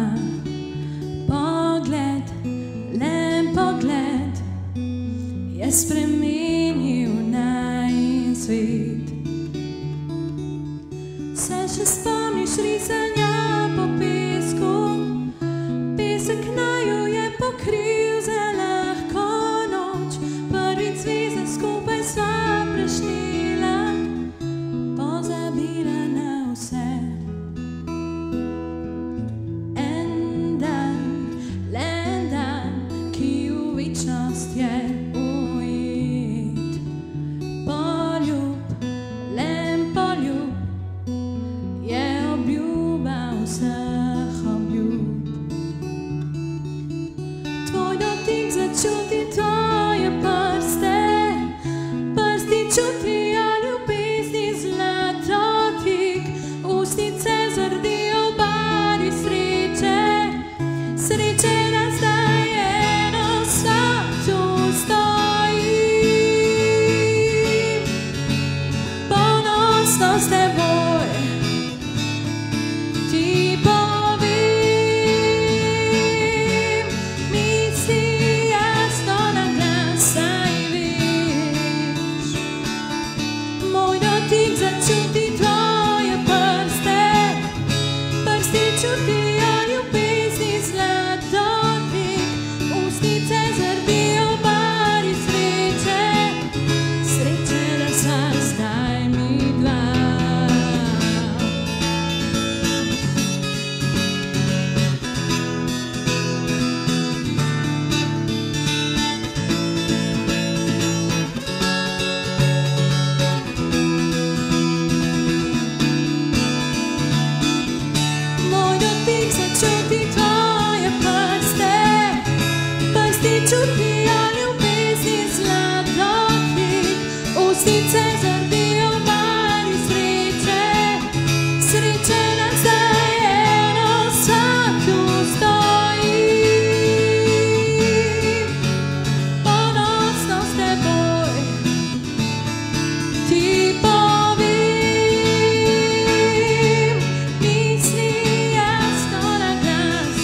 Pogled, le pogled je spremenil najin svet. Se še spomniš risanja po pesku? Pesek naju je pokril za lahko noč. Prvič zveze skupaj sva prešnila, pozabila na vse. En dan, le en dan, ki v večnost je ujet. Poljub, le poljub je obljuba vseh obljub. Tvoj dotik začuti tvoje prste, prsti čuti resnice zardijo mali sreče. Sreče nam zdaj eno vsako stoji. Ponosno s teboj ti povem, misli jasno na glas.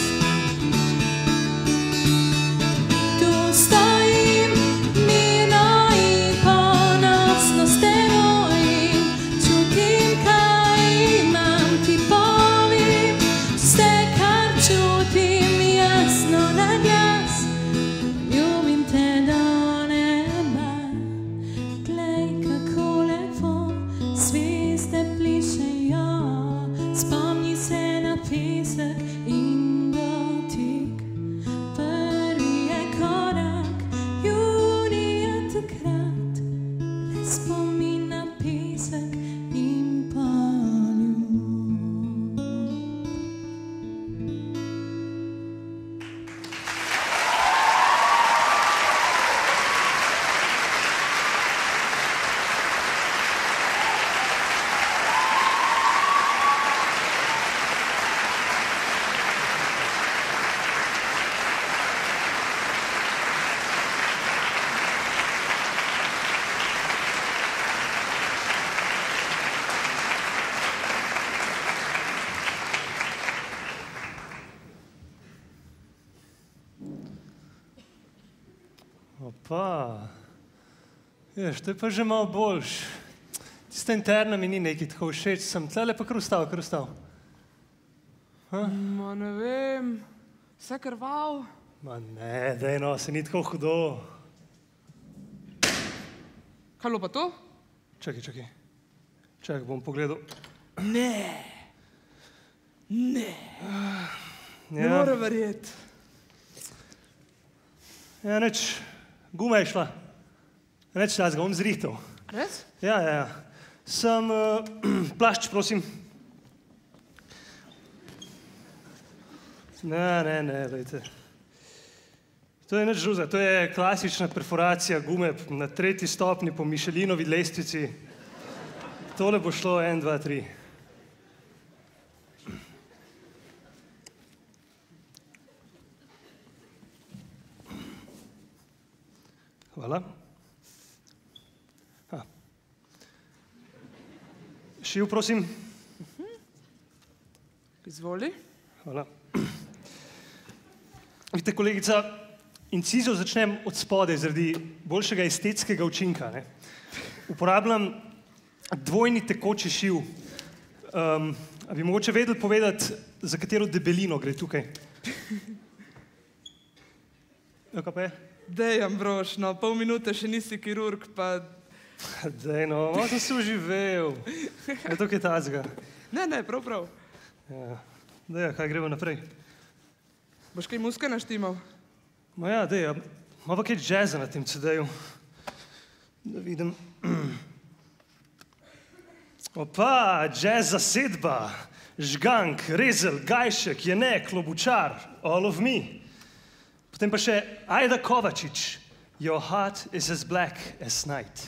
Tu stojim mirno in ponosno s teboj, čutim, kaj imam, ti povem vse, kar čutim jasno na glas. Ljubim te do neba, glej, kako lepo zvezde plišejo. Spomni se na pesek in dotik. Prvi je korak junija takrat, le spomin na pesek in poljub. Opa, veš, to je pa že malo boljš. Tista interna mi ni nekaj tako všeč, sem tlele pa krustal, krustal. Ma ne vem, vse krval. Ma ne, daj no, se ni tako hudo. Kaj bilo pa to? Čakaj, čakaj. Čakaj, bom pogledal. Ne. Ne. Ne Ja, more verjeti. ja, neč, guma je šla. Neč tazga, bom zrihtal. Res? Ja, ja, ja. Sem, uh, plašč, prosim. Ne, ne, ne, lejte. To je nič žuza, to je klasična perforacija gume na tretji stopni po Michelinovi lestvici. Tole bo šlo en, dva, tri. Hvala. Ha. Šiv, prosim. Izvoli. Hvala. Vidite, kolegica, incizo začnem od spodaj zaradi boljšega estetskega učinka. Ne? Uporabljam dvojni tekoči šiv. Um, a bi mogoče vedeli povedati, za katero debelino gre tukaj? Ja, kaj pa je? Dej, Ambrož, no, pol minute še nisi kirurg, pa... Dej, no, malo sem se uživel. Je to kaj tazga. Ne, ne, prav, prav. Ja. Dej, kaj gremo naprej? Boš kaj muske naštimal? Ma ja, dej, ima pa kaj džeza na tem C D-ju. Da vidim. Opa, džez zasedba. Žgank, Rezel, Gajšek, Jenek, Klobučar, All of Me. Potem pa še Ajda Kovačič. Your heart is as black as night.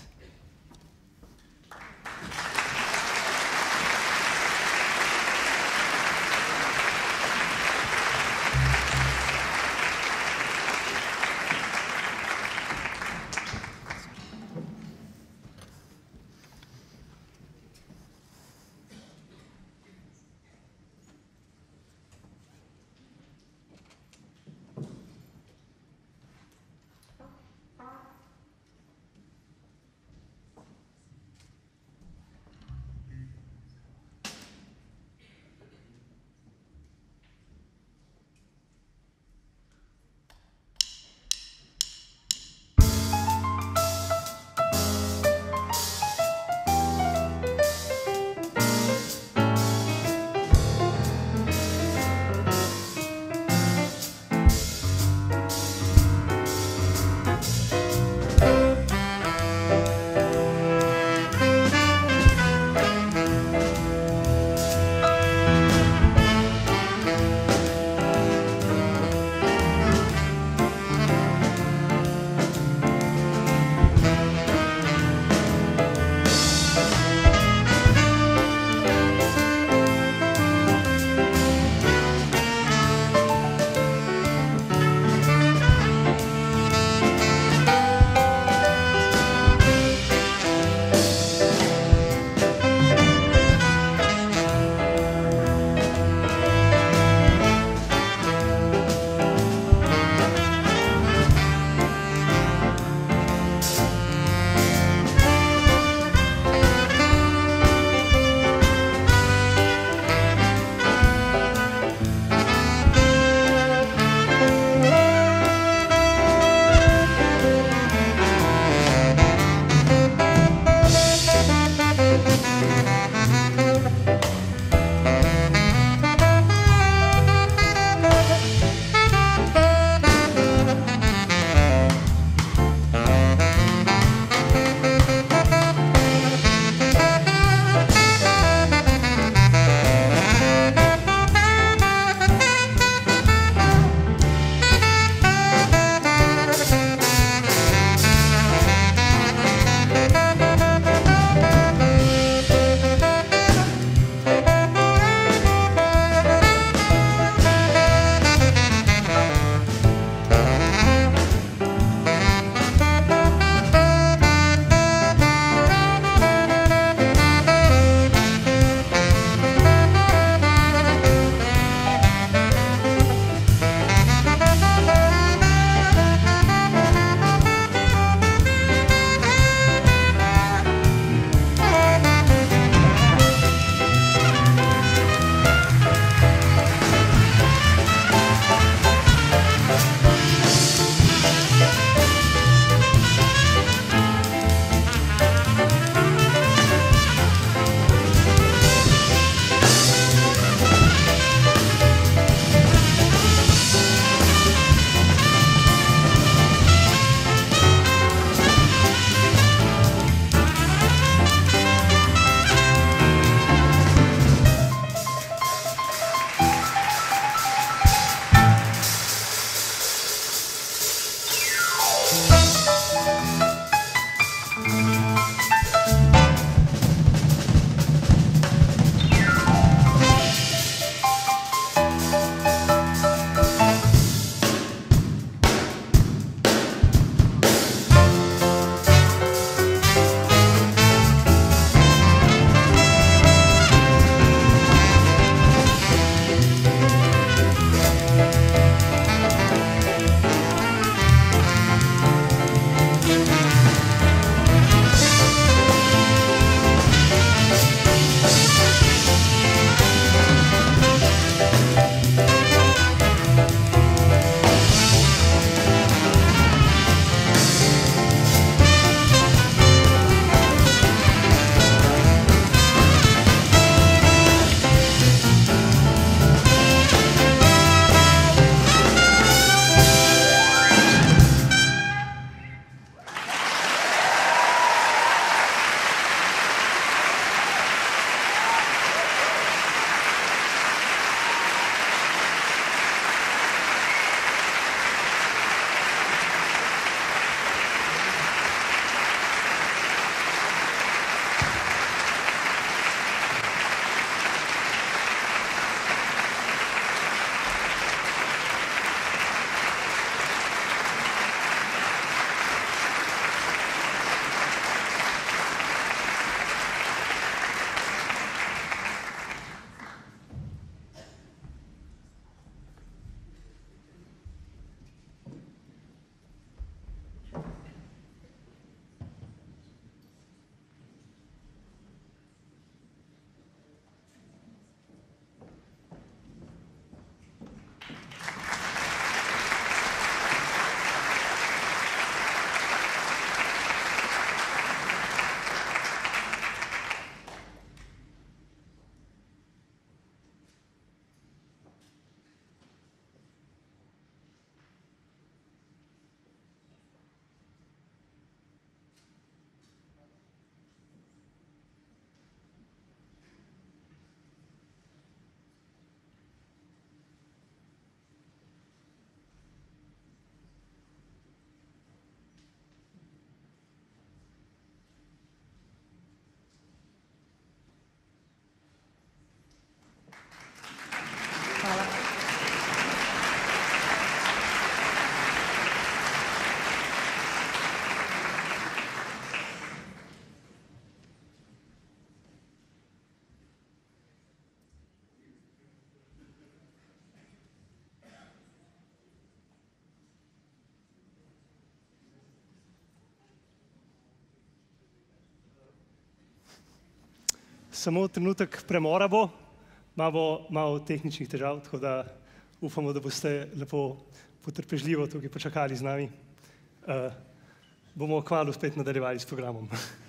samo trenutek premora bo, imamo malo tehničnih težav, tako da upamo, da boste lepo potrpežljivo tukaj počakali z nami. Uh, bomo kmalu spet nadaljevali s programom.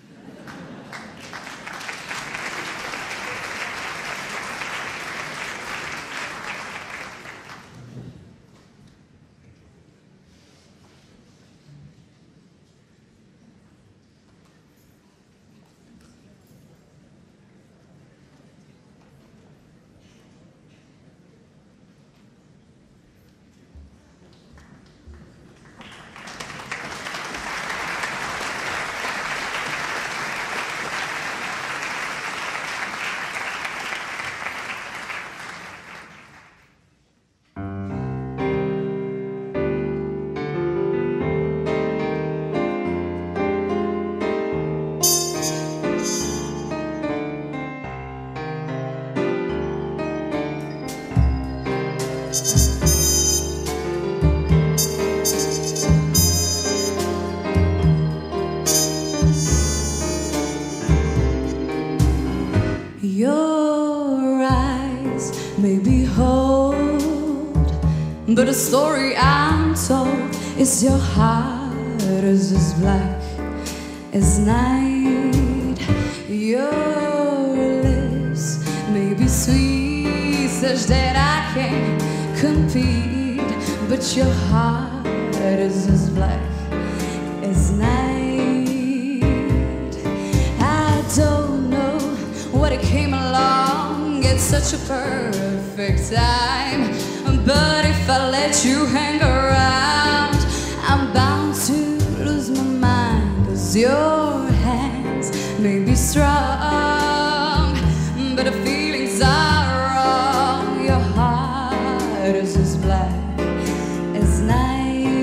Your eyes may behold, but the story I'm told is your heart is as black as night. Your lips may be sweet, such that I can't compete, but your heart is as black as night. I don't know what it came along at such a perfect time, but if I let you hang around, I'm bound to lose my mind. Cause your hands may be strong, but the feelings are wrong. Your heart is as black as night.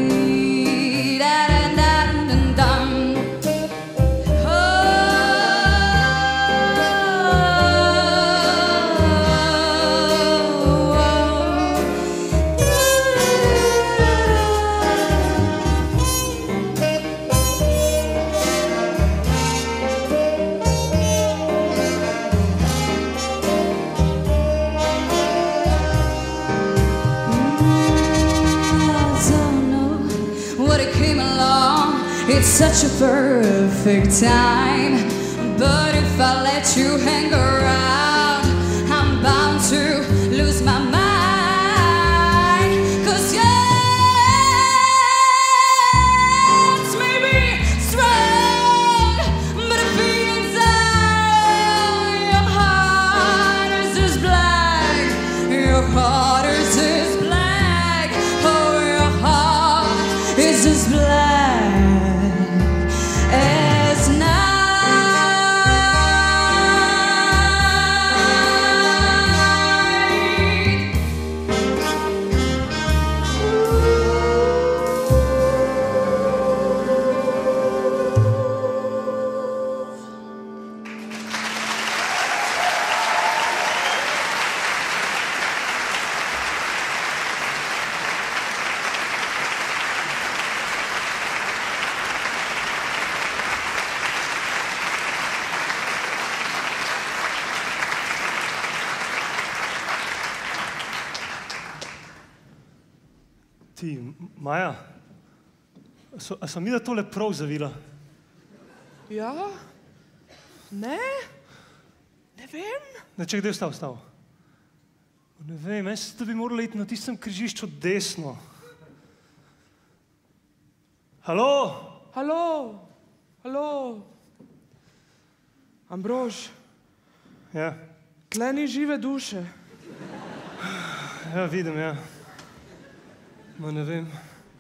It's such a perfect time, but if I let you hang around, I'm bound to lose my mind. Cause your hands may be strong, but the feelings are, your heart is as black. Your heart is as black. Oh, your heart is as black as night. Ti, Maja, so, a sem videla tole prav zavila? Ja? Ne? Ne vem. Ne, če kdaj vstal, vstal? Ne vem, jaz da bi morala iti na tistem križišču desno. Halo? Halo? Halo? Ambrož, Ja, tle ni žive duše. ja, vidim, ja. Ma ne vem.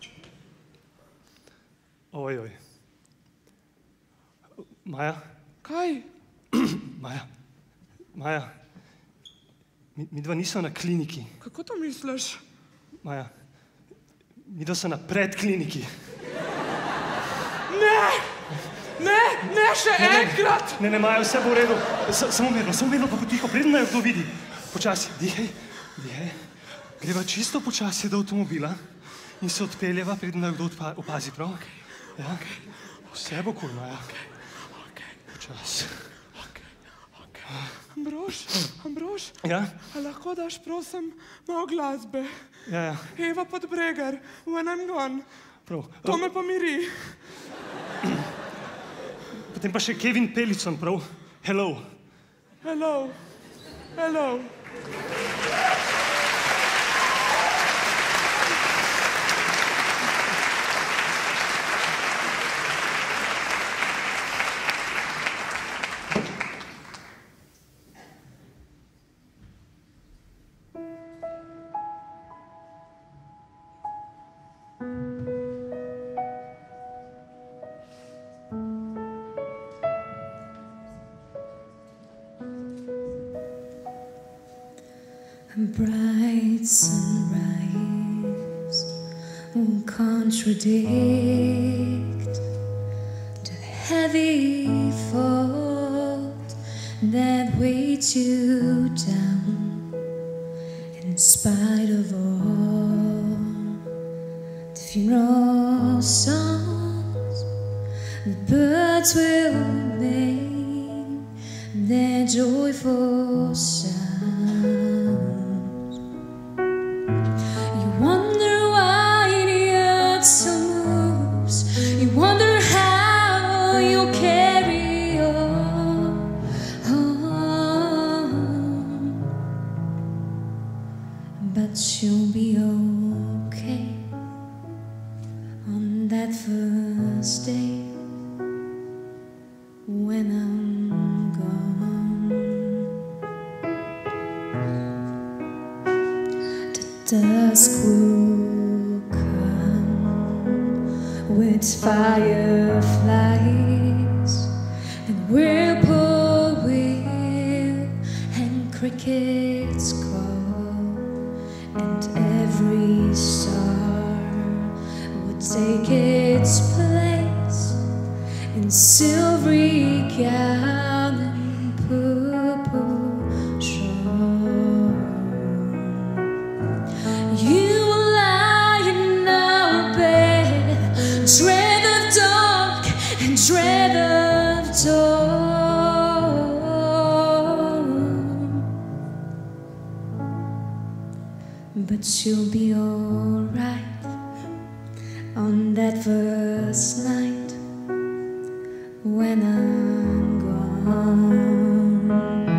Oj, oj. Maja? Kaj? Maja? Maja? Mi, mi dva nismo na kliniki. Kako to misliš? Maja, mi dva so na predkliniki. Ne! Ne, ne, še enkrat! Ne, ne, Maja, vse bo v redu. S, samo mirno, samo mirno, pa potiho, preden naj kdo vidi. Počasi, dihaj, dihaj. Greva čisto počasi do avtomobila in se odpeljeva, preden naj kdo opazi, prav? Ja? Vse bo kul, Maja. Počasi. Ambrož, Ambrož, Ja? a lahko daš, prosim, malo glasbe? Ja, ja. Eva Podbregar, When I'm Gone. Prav. To me pomiri. Potem pa še Kevin Pelicon, prav? Hello. Hello, hello. A bright sunrise will contradict the heavy fault that weighs you down. In spite of all the funeral songs, the birds will make their joyful sound. You'll be okay on that first day when I'm gone. The dusk will come with fireflies and whippoorwill and crickets call. And every star would take its place in silvery gown and purple shawl. You will lie in our bed, dread of dark and dread of dawn. But you'll be alright on that first night when I'm gone.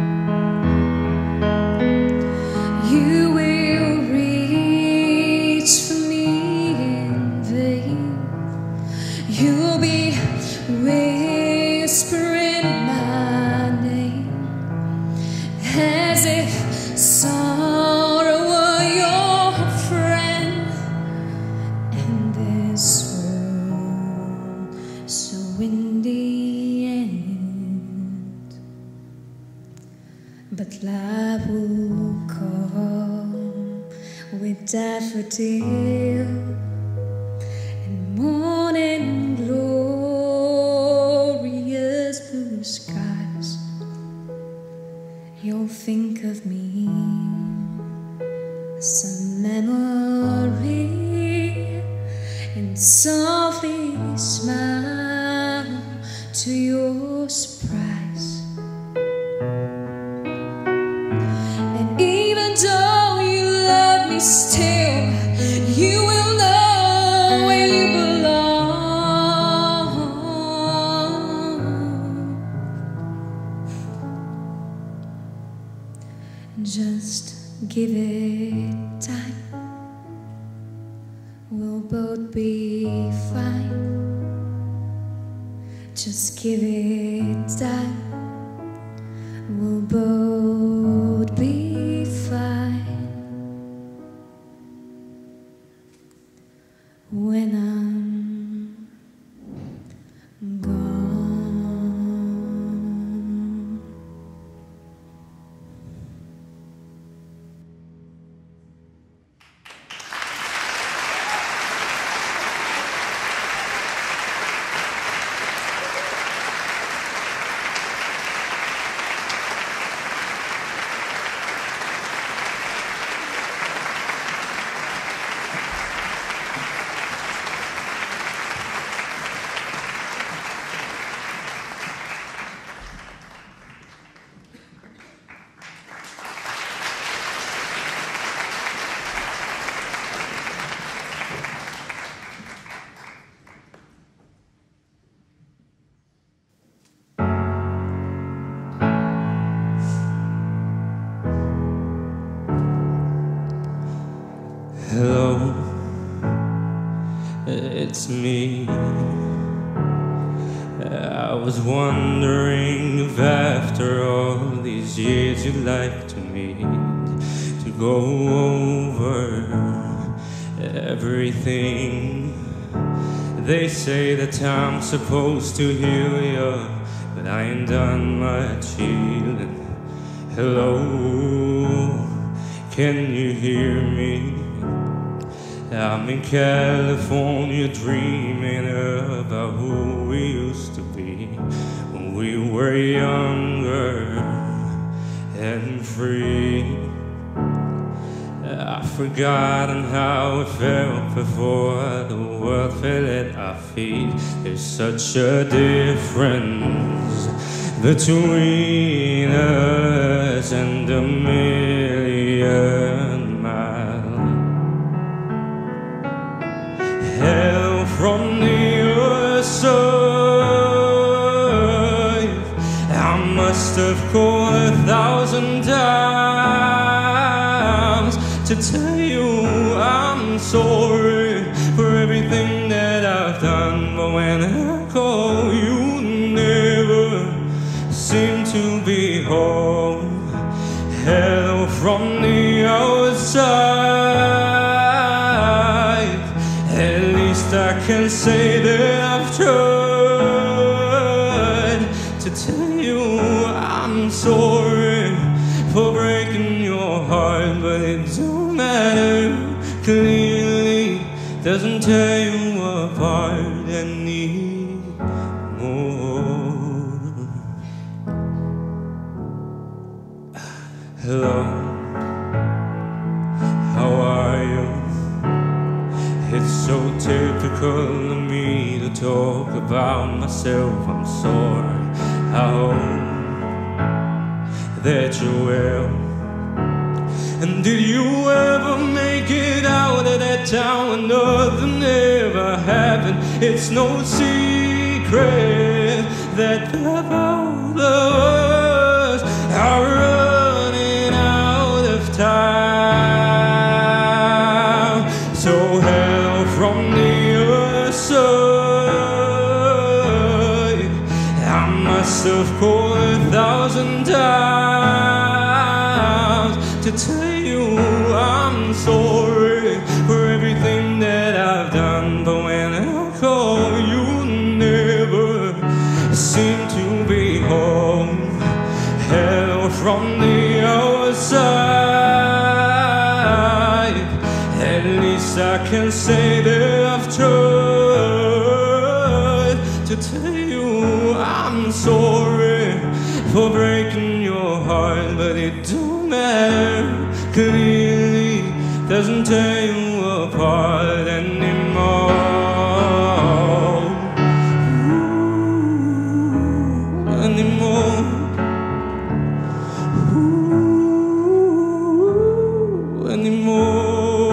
You will reach for me in vain. You'll be whispering my name as if sorrow were your friend, and this world so in the end. But love will come with daffodil and morning glorious blue skies. You'll think of me as a memory and softly smile to your surprise. And even though you love me still, you will know where you belong. Just give it time, we'll both be fine. Just give it time, we'll both be fine. When I'm gone. it's me. I was wondering if after all these years you'd like to meet, to go over everything. They say that time's supposed to heal you, but I ain't done much healing. Hello, can you hear me? I'm in California dreaming about who we used to be when we were younger and free. I've forgotten how it felt before the world fell at our feet. There's such a difference between us and a million miles. Hell from the other side, I must have called a thousand times to tell you I'm sorry for everything that I've done. But when I call, you never seem to be home. Hello from the outside, at least I can say that I've tried to tell you I'm sorry for breaking your heart, but it don't matter, clearly doesn't tear you apart anymore. Hello, how are you? It's so typical of me to talk about myself. I'm sorry, I hope that you're well. And did you ever make it out of that town when nothing ever happened? It's no secret that the both of us are running out of time. So hell from the other side, I must have called a thousand times to tell you I'm sorry for everything that I've done. But when I call, you never seem to be home. Hell from the outside, at least I can say that I've tried to tell you I'm sorry for breaking your heart, but it don't matter, clearly doesn't tear you apart anymore. Ooh, anymore. Ooh, anymore.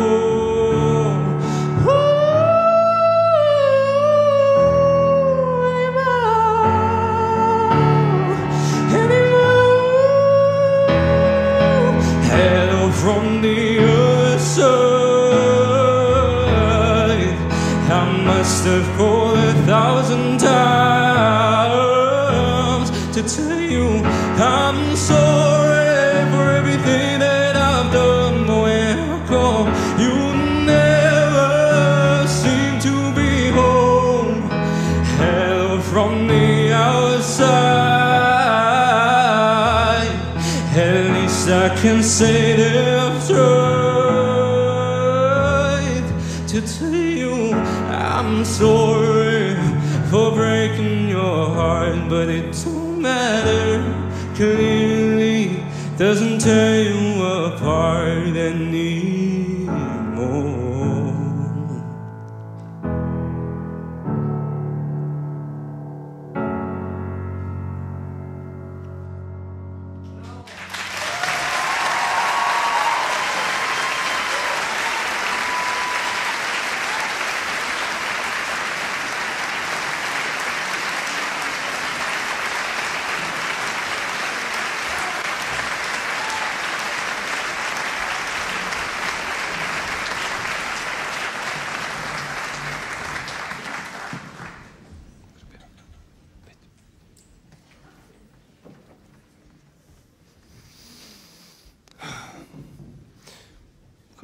From the other side, I must have called a thousand times to tell you I'm sorry for everything that I've done. But when I call, you never seem to be home. Hell from the outside, at least I can say that I've tried to tell you I'm sorry for breaking your heart, but it don't matter, clearly doesn't tear you apart anymore.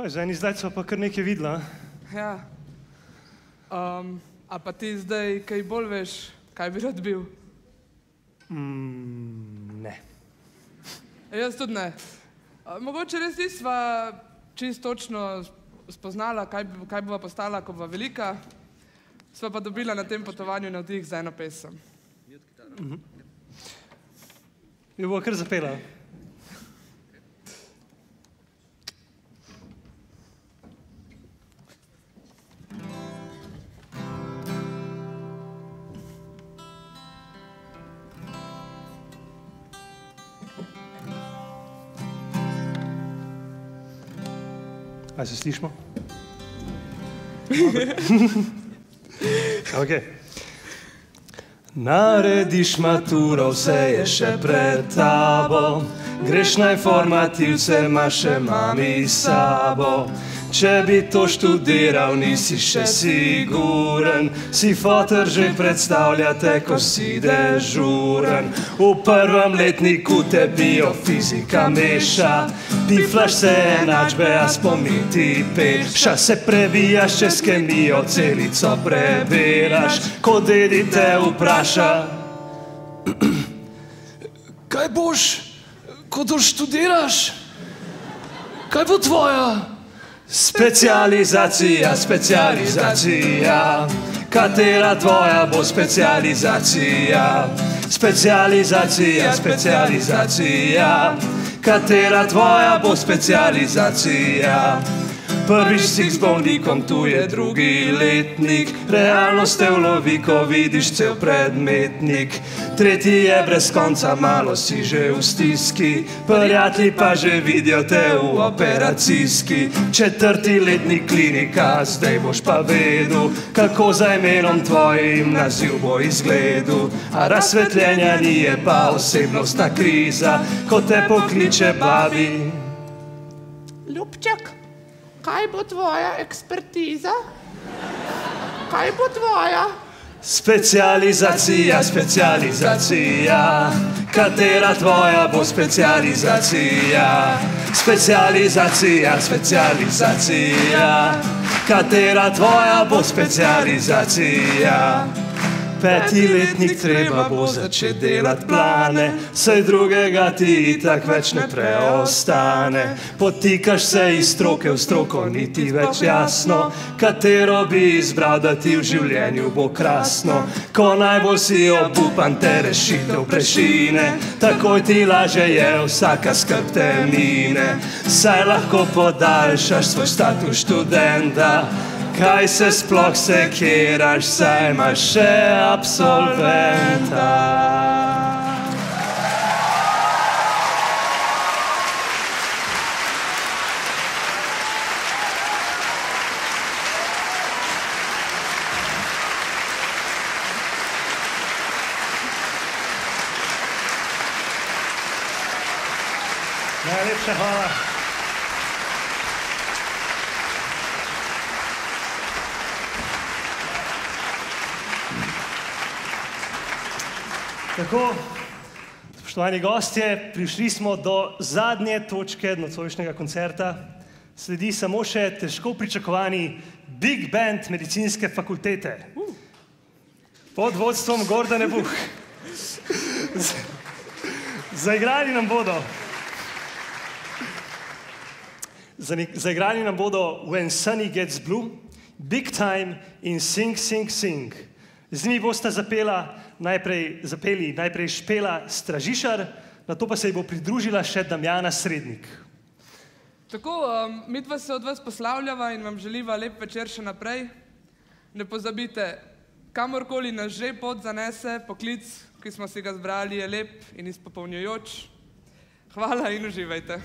Kaj, za eni zdaj pa kar nekaj videla? Ja. Um, a pa ti zdaj kaj bolj veš, kaj bi rad bil? Mm, ne. Jaz tudi ne. Uh, mogoče res nisva čisto točno spoznala, kaj, kaj bova postala, ko bova velika. Sva pa dobila na tem potovanju navdih za eno pesem. Mhm. Jo bova kar zapela. A se slišimo? Okay. Narediš maturo, vse je še pred tabo, greš na informativce, imaš še mami s sabo. Če bi to študiral, nisi še siguren, si foter že predstavljate, ko si dežuren. V prvem letniku te biofizika meša, piflaš se enačbe, a spomniti peša. Se prebijaš čez kemijo, celico prebiraš, ko dedi te vpraša. Kaj boš, ko to študiraš? Kaj bo tvoja? Specializacija, specializacija, katera tvoja bo specializacija? Specializacija, specializacija, katera tvoja bo specializacija? Prvič stik z bolnikom, tu je drugi letnik, realnost te ulovi, ko vidiš cel predmetnik. Tretji je brez konca, malo si že v stiski, prijatelji pa že vidijo te v operacijski. Četrti letnik klinika, zdaj boš pa vedel, kako za imenom tvojim naziv bo izgledal. A razsvetljenja ni, je pa osebnostna kriza, ko te pokliče babi. Ljubček, kaj bo tvoja ekspertiza? Kaj bo tvoja? Specializacija, specializacija, katera tvoja bo specializacija? Specializacija, specializacija, katera tvoja bo specializacija? Peti letnik treba bo začeti delati plane, saj drugega ti itak več ne preostane. Potikaš se iz stroke v stroko, ni ti več jasno, katero bi izbral, da ti v življenju bo krasno. Ko najbolj si obupan, te rešitev prešine, takoj ti laže je, vsaka skrb te mine. Saj lahko podaljšaš svoj status študenta, kaj se sploh sekiraš, saj imaš še absolventa. Najlepša hvala. Tako, spoštovani gostje, prišli smo do zadnje točke nocojšnjega koncerta. Sledi samo še težko pričakovani Big Band medicinske fakultete. Pod vodstvom Gordane Buh. Zaigrali nam bodo. Zaigrali nam bodo When Sunny Gets Blue, Big Time in Sing, Sing, Sing. Z njimi bosta zapela najprej, zapeli najprej Špela Stražišar, nato pa se ji bo pridružila še Damjana Srednik. Tako, um, midva se od vas poslavljava in vam želiva lep večer še naprej. Ne pozabite, kamorkoli nas že pot zanese, poklic, ki smo si ga zbrali, je lep in izpopolnjujoč. Hvala in uživajte.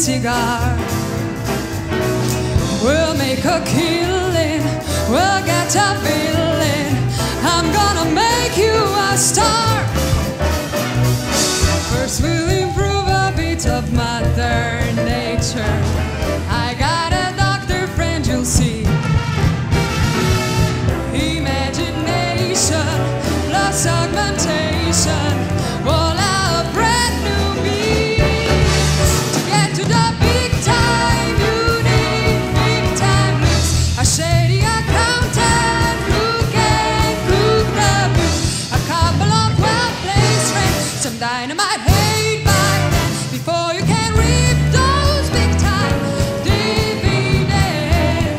cigar. We'll make a killing, we'll get a feeling. I'm gonna make you a star. First we'll improve a bit of Mother Nature. I got a doctor friend, you'll see. Imagination plus augmentation, voila, a brand new me. To get to the big time, you need big time looks. A shady accountant who can cook the books. A couple of well-placed friends, some dynamite hate back then. Before you can reap those big time dividends.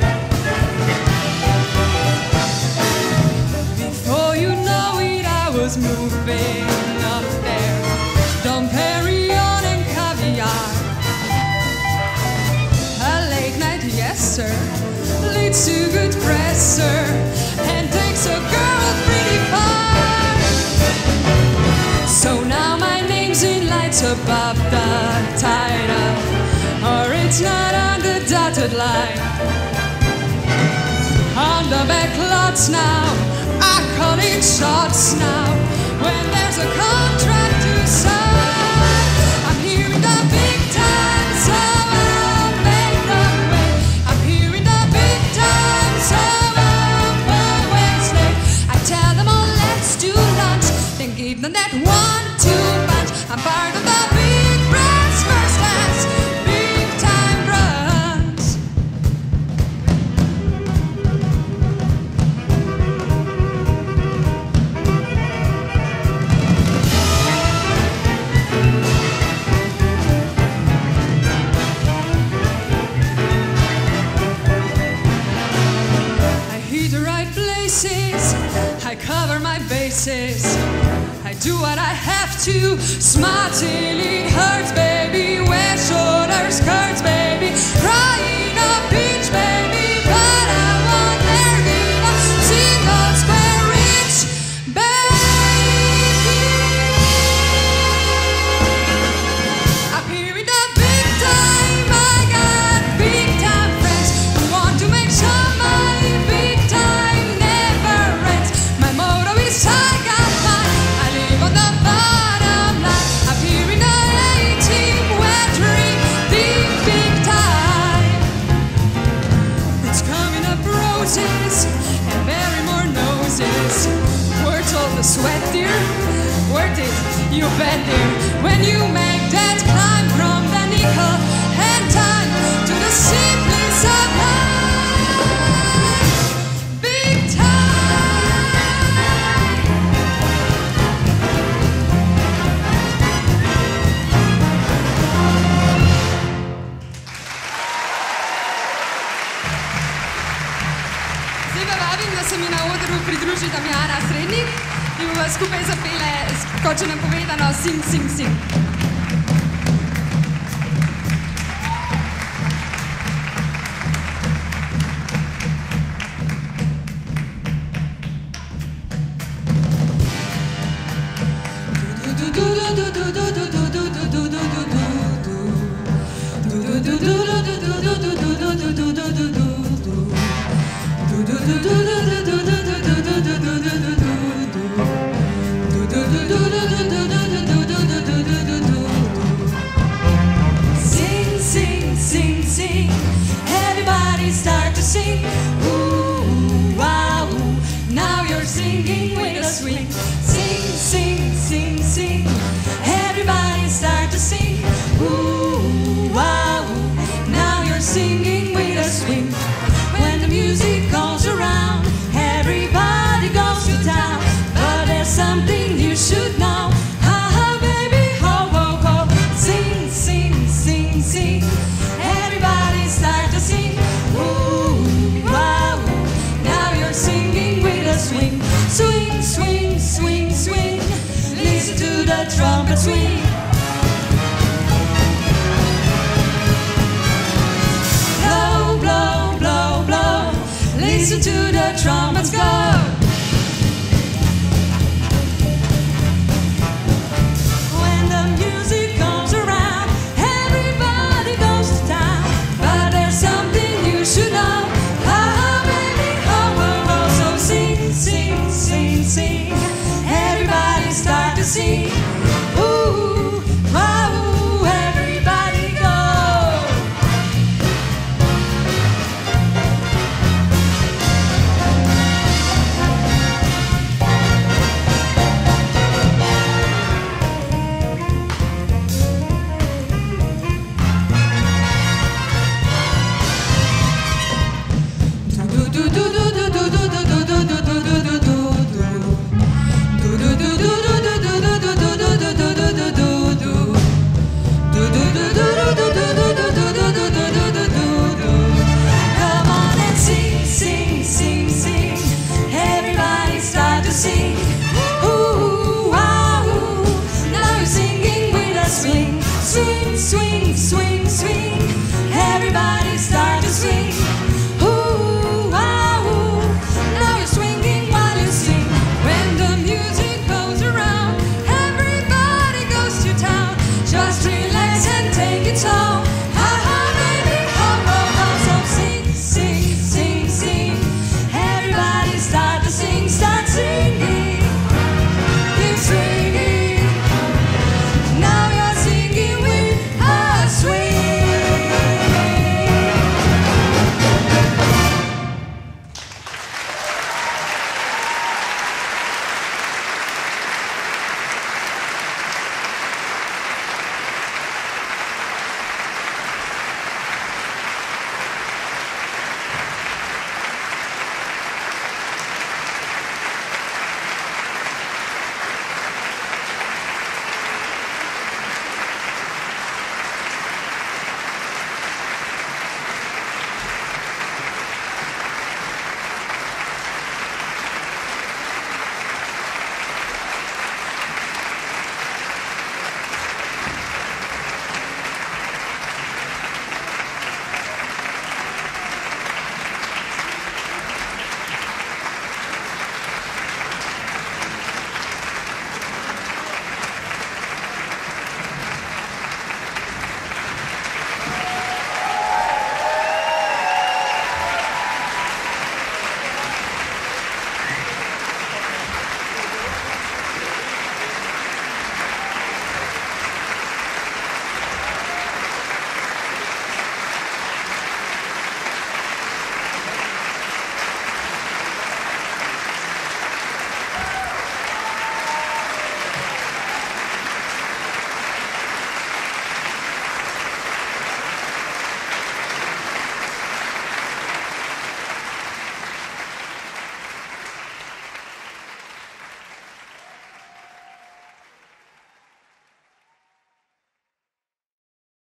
Before you know it, I was moving up there. Dom Perignon and caviar. A late night, yes sir, leads to good press, sir, and takes a girl pretty far. So now my name's in lights above the title, or it's not on the dotted line. On the back lots now, I call it shots now. When there's a contract to sign, I'm here in the big time, so I'll make the way. I'm here in the big time, so I'm always late. I tell them all, let's do lunch, then give them that one two punch. I'm part of the big brass first class, big time runs. I hit the right places, I cover my bases, I do what I have to, smart till it hurts, baby. Wear shorter skirts, baby. Crying a peach, baby. But I won't dare give a single square inch, baby. Up here in the big time, I got big time friends who want to make some money. Big time never ends. My motto is I got mine. I live on the bottom line. Up here in the A-team, we're dream the big time. It's coming up roses and very more noses. Worth all the sweat, dear. Worth it, you bet, dear. When you make that climb from the nickel and time to the simply sublime. Big time. Zdaj pa vabim, da se mi na odru pridruži Damjana Srednik in bova skupaj zapele, kot že napovedano, Sing, sing, sing. Sing, sing, sing, sing. Everybody start to sing. Ooh, wow. Now you're singing with a swing. Sing, sing, sing, sing. Everybody start to sing. Ooh, wow. Now you're singing with a swing. When the music comes around, everybody goes to town. But there's something you should know. Ha ha, baby, ho ho ho. Sing, sing, sing, sing. Everybody start to sing. Ooh, wow. Now you're singing with a swing. Swing, swing, swing, swing. Listen to the trumpet swing. Blow, blow, blow, blow. Listen to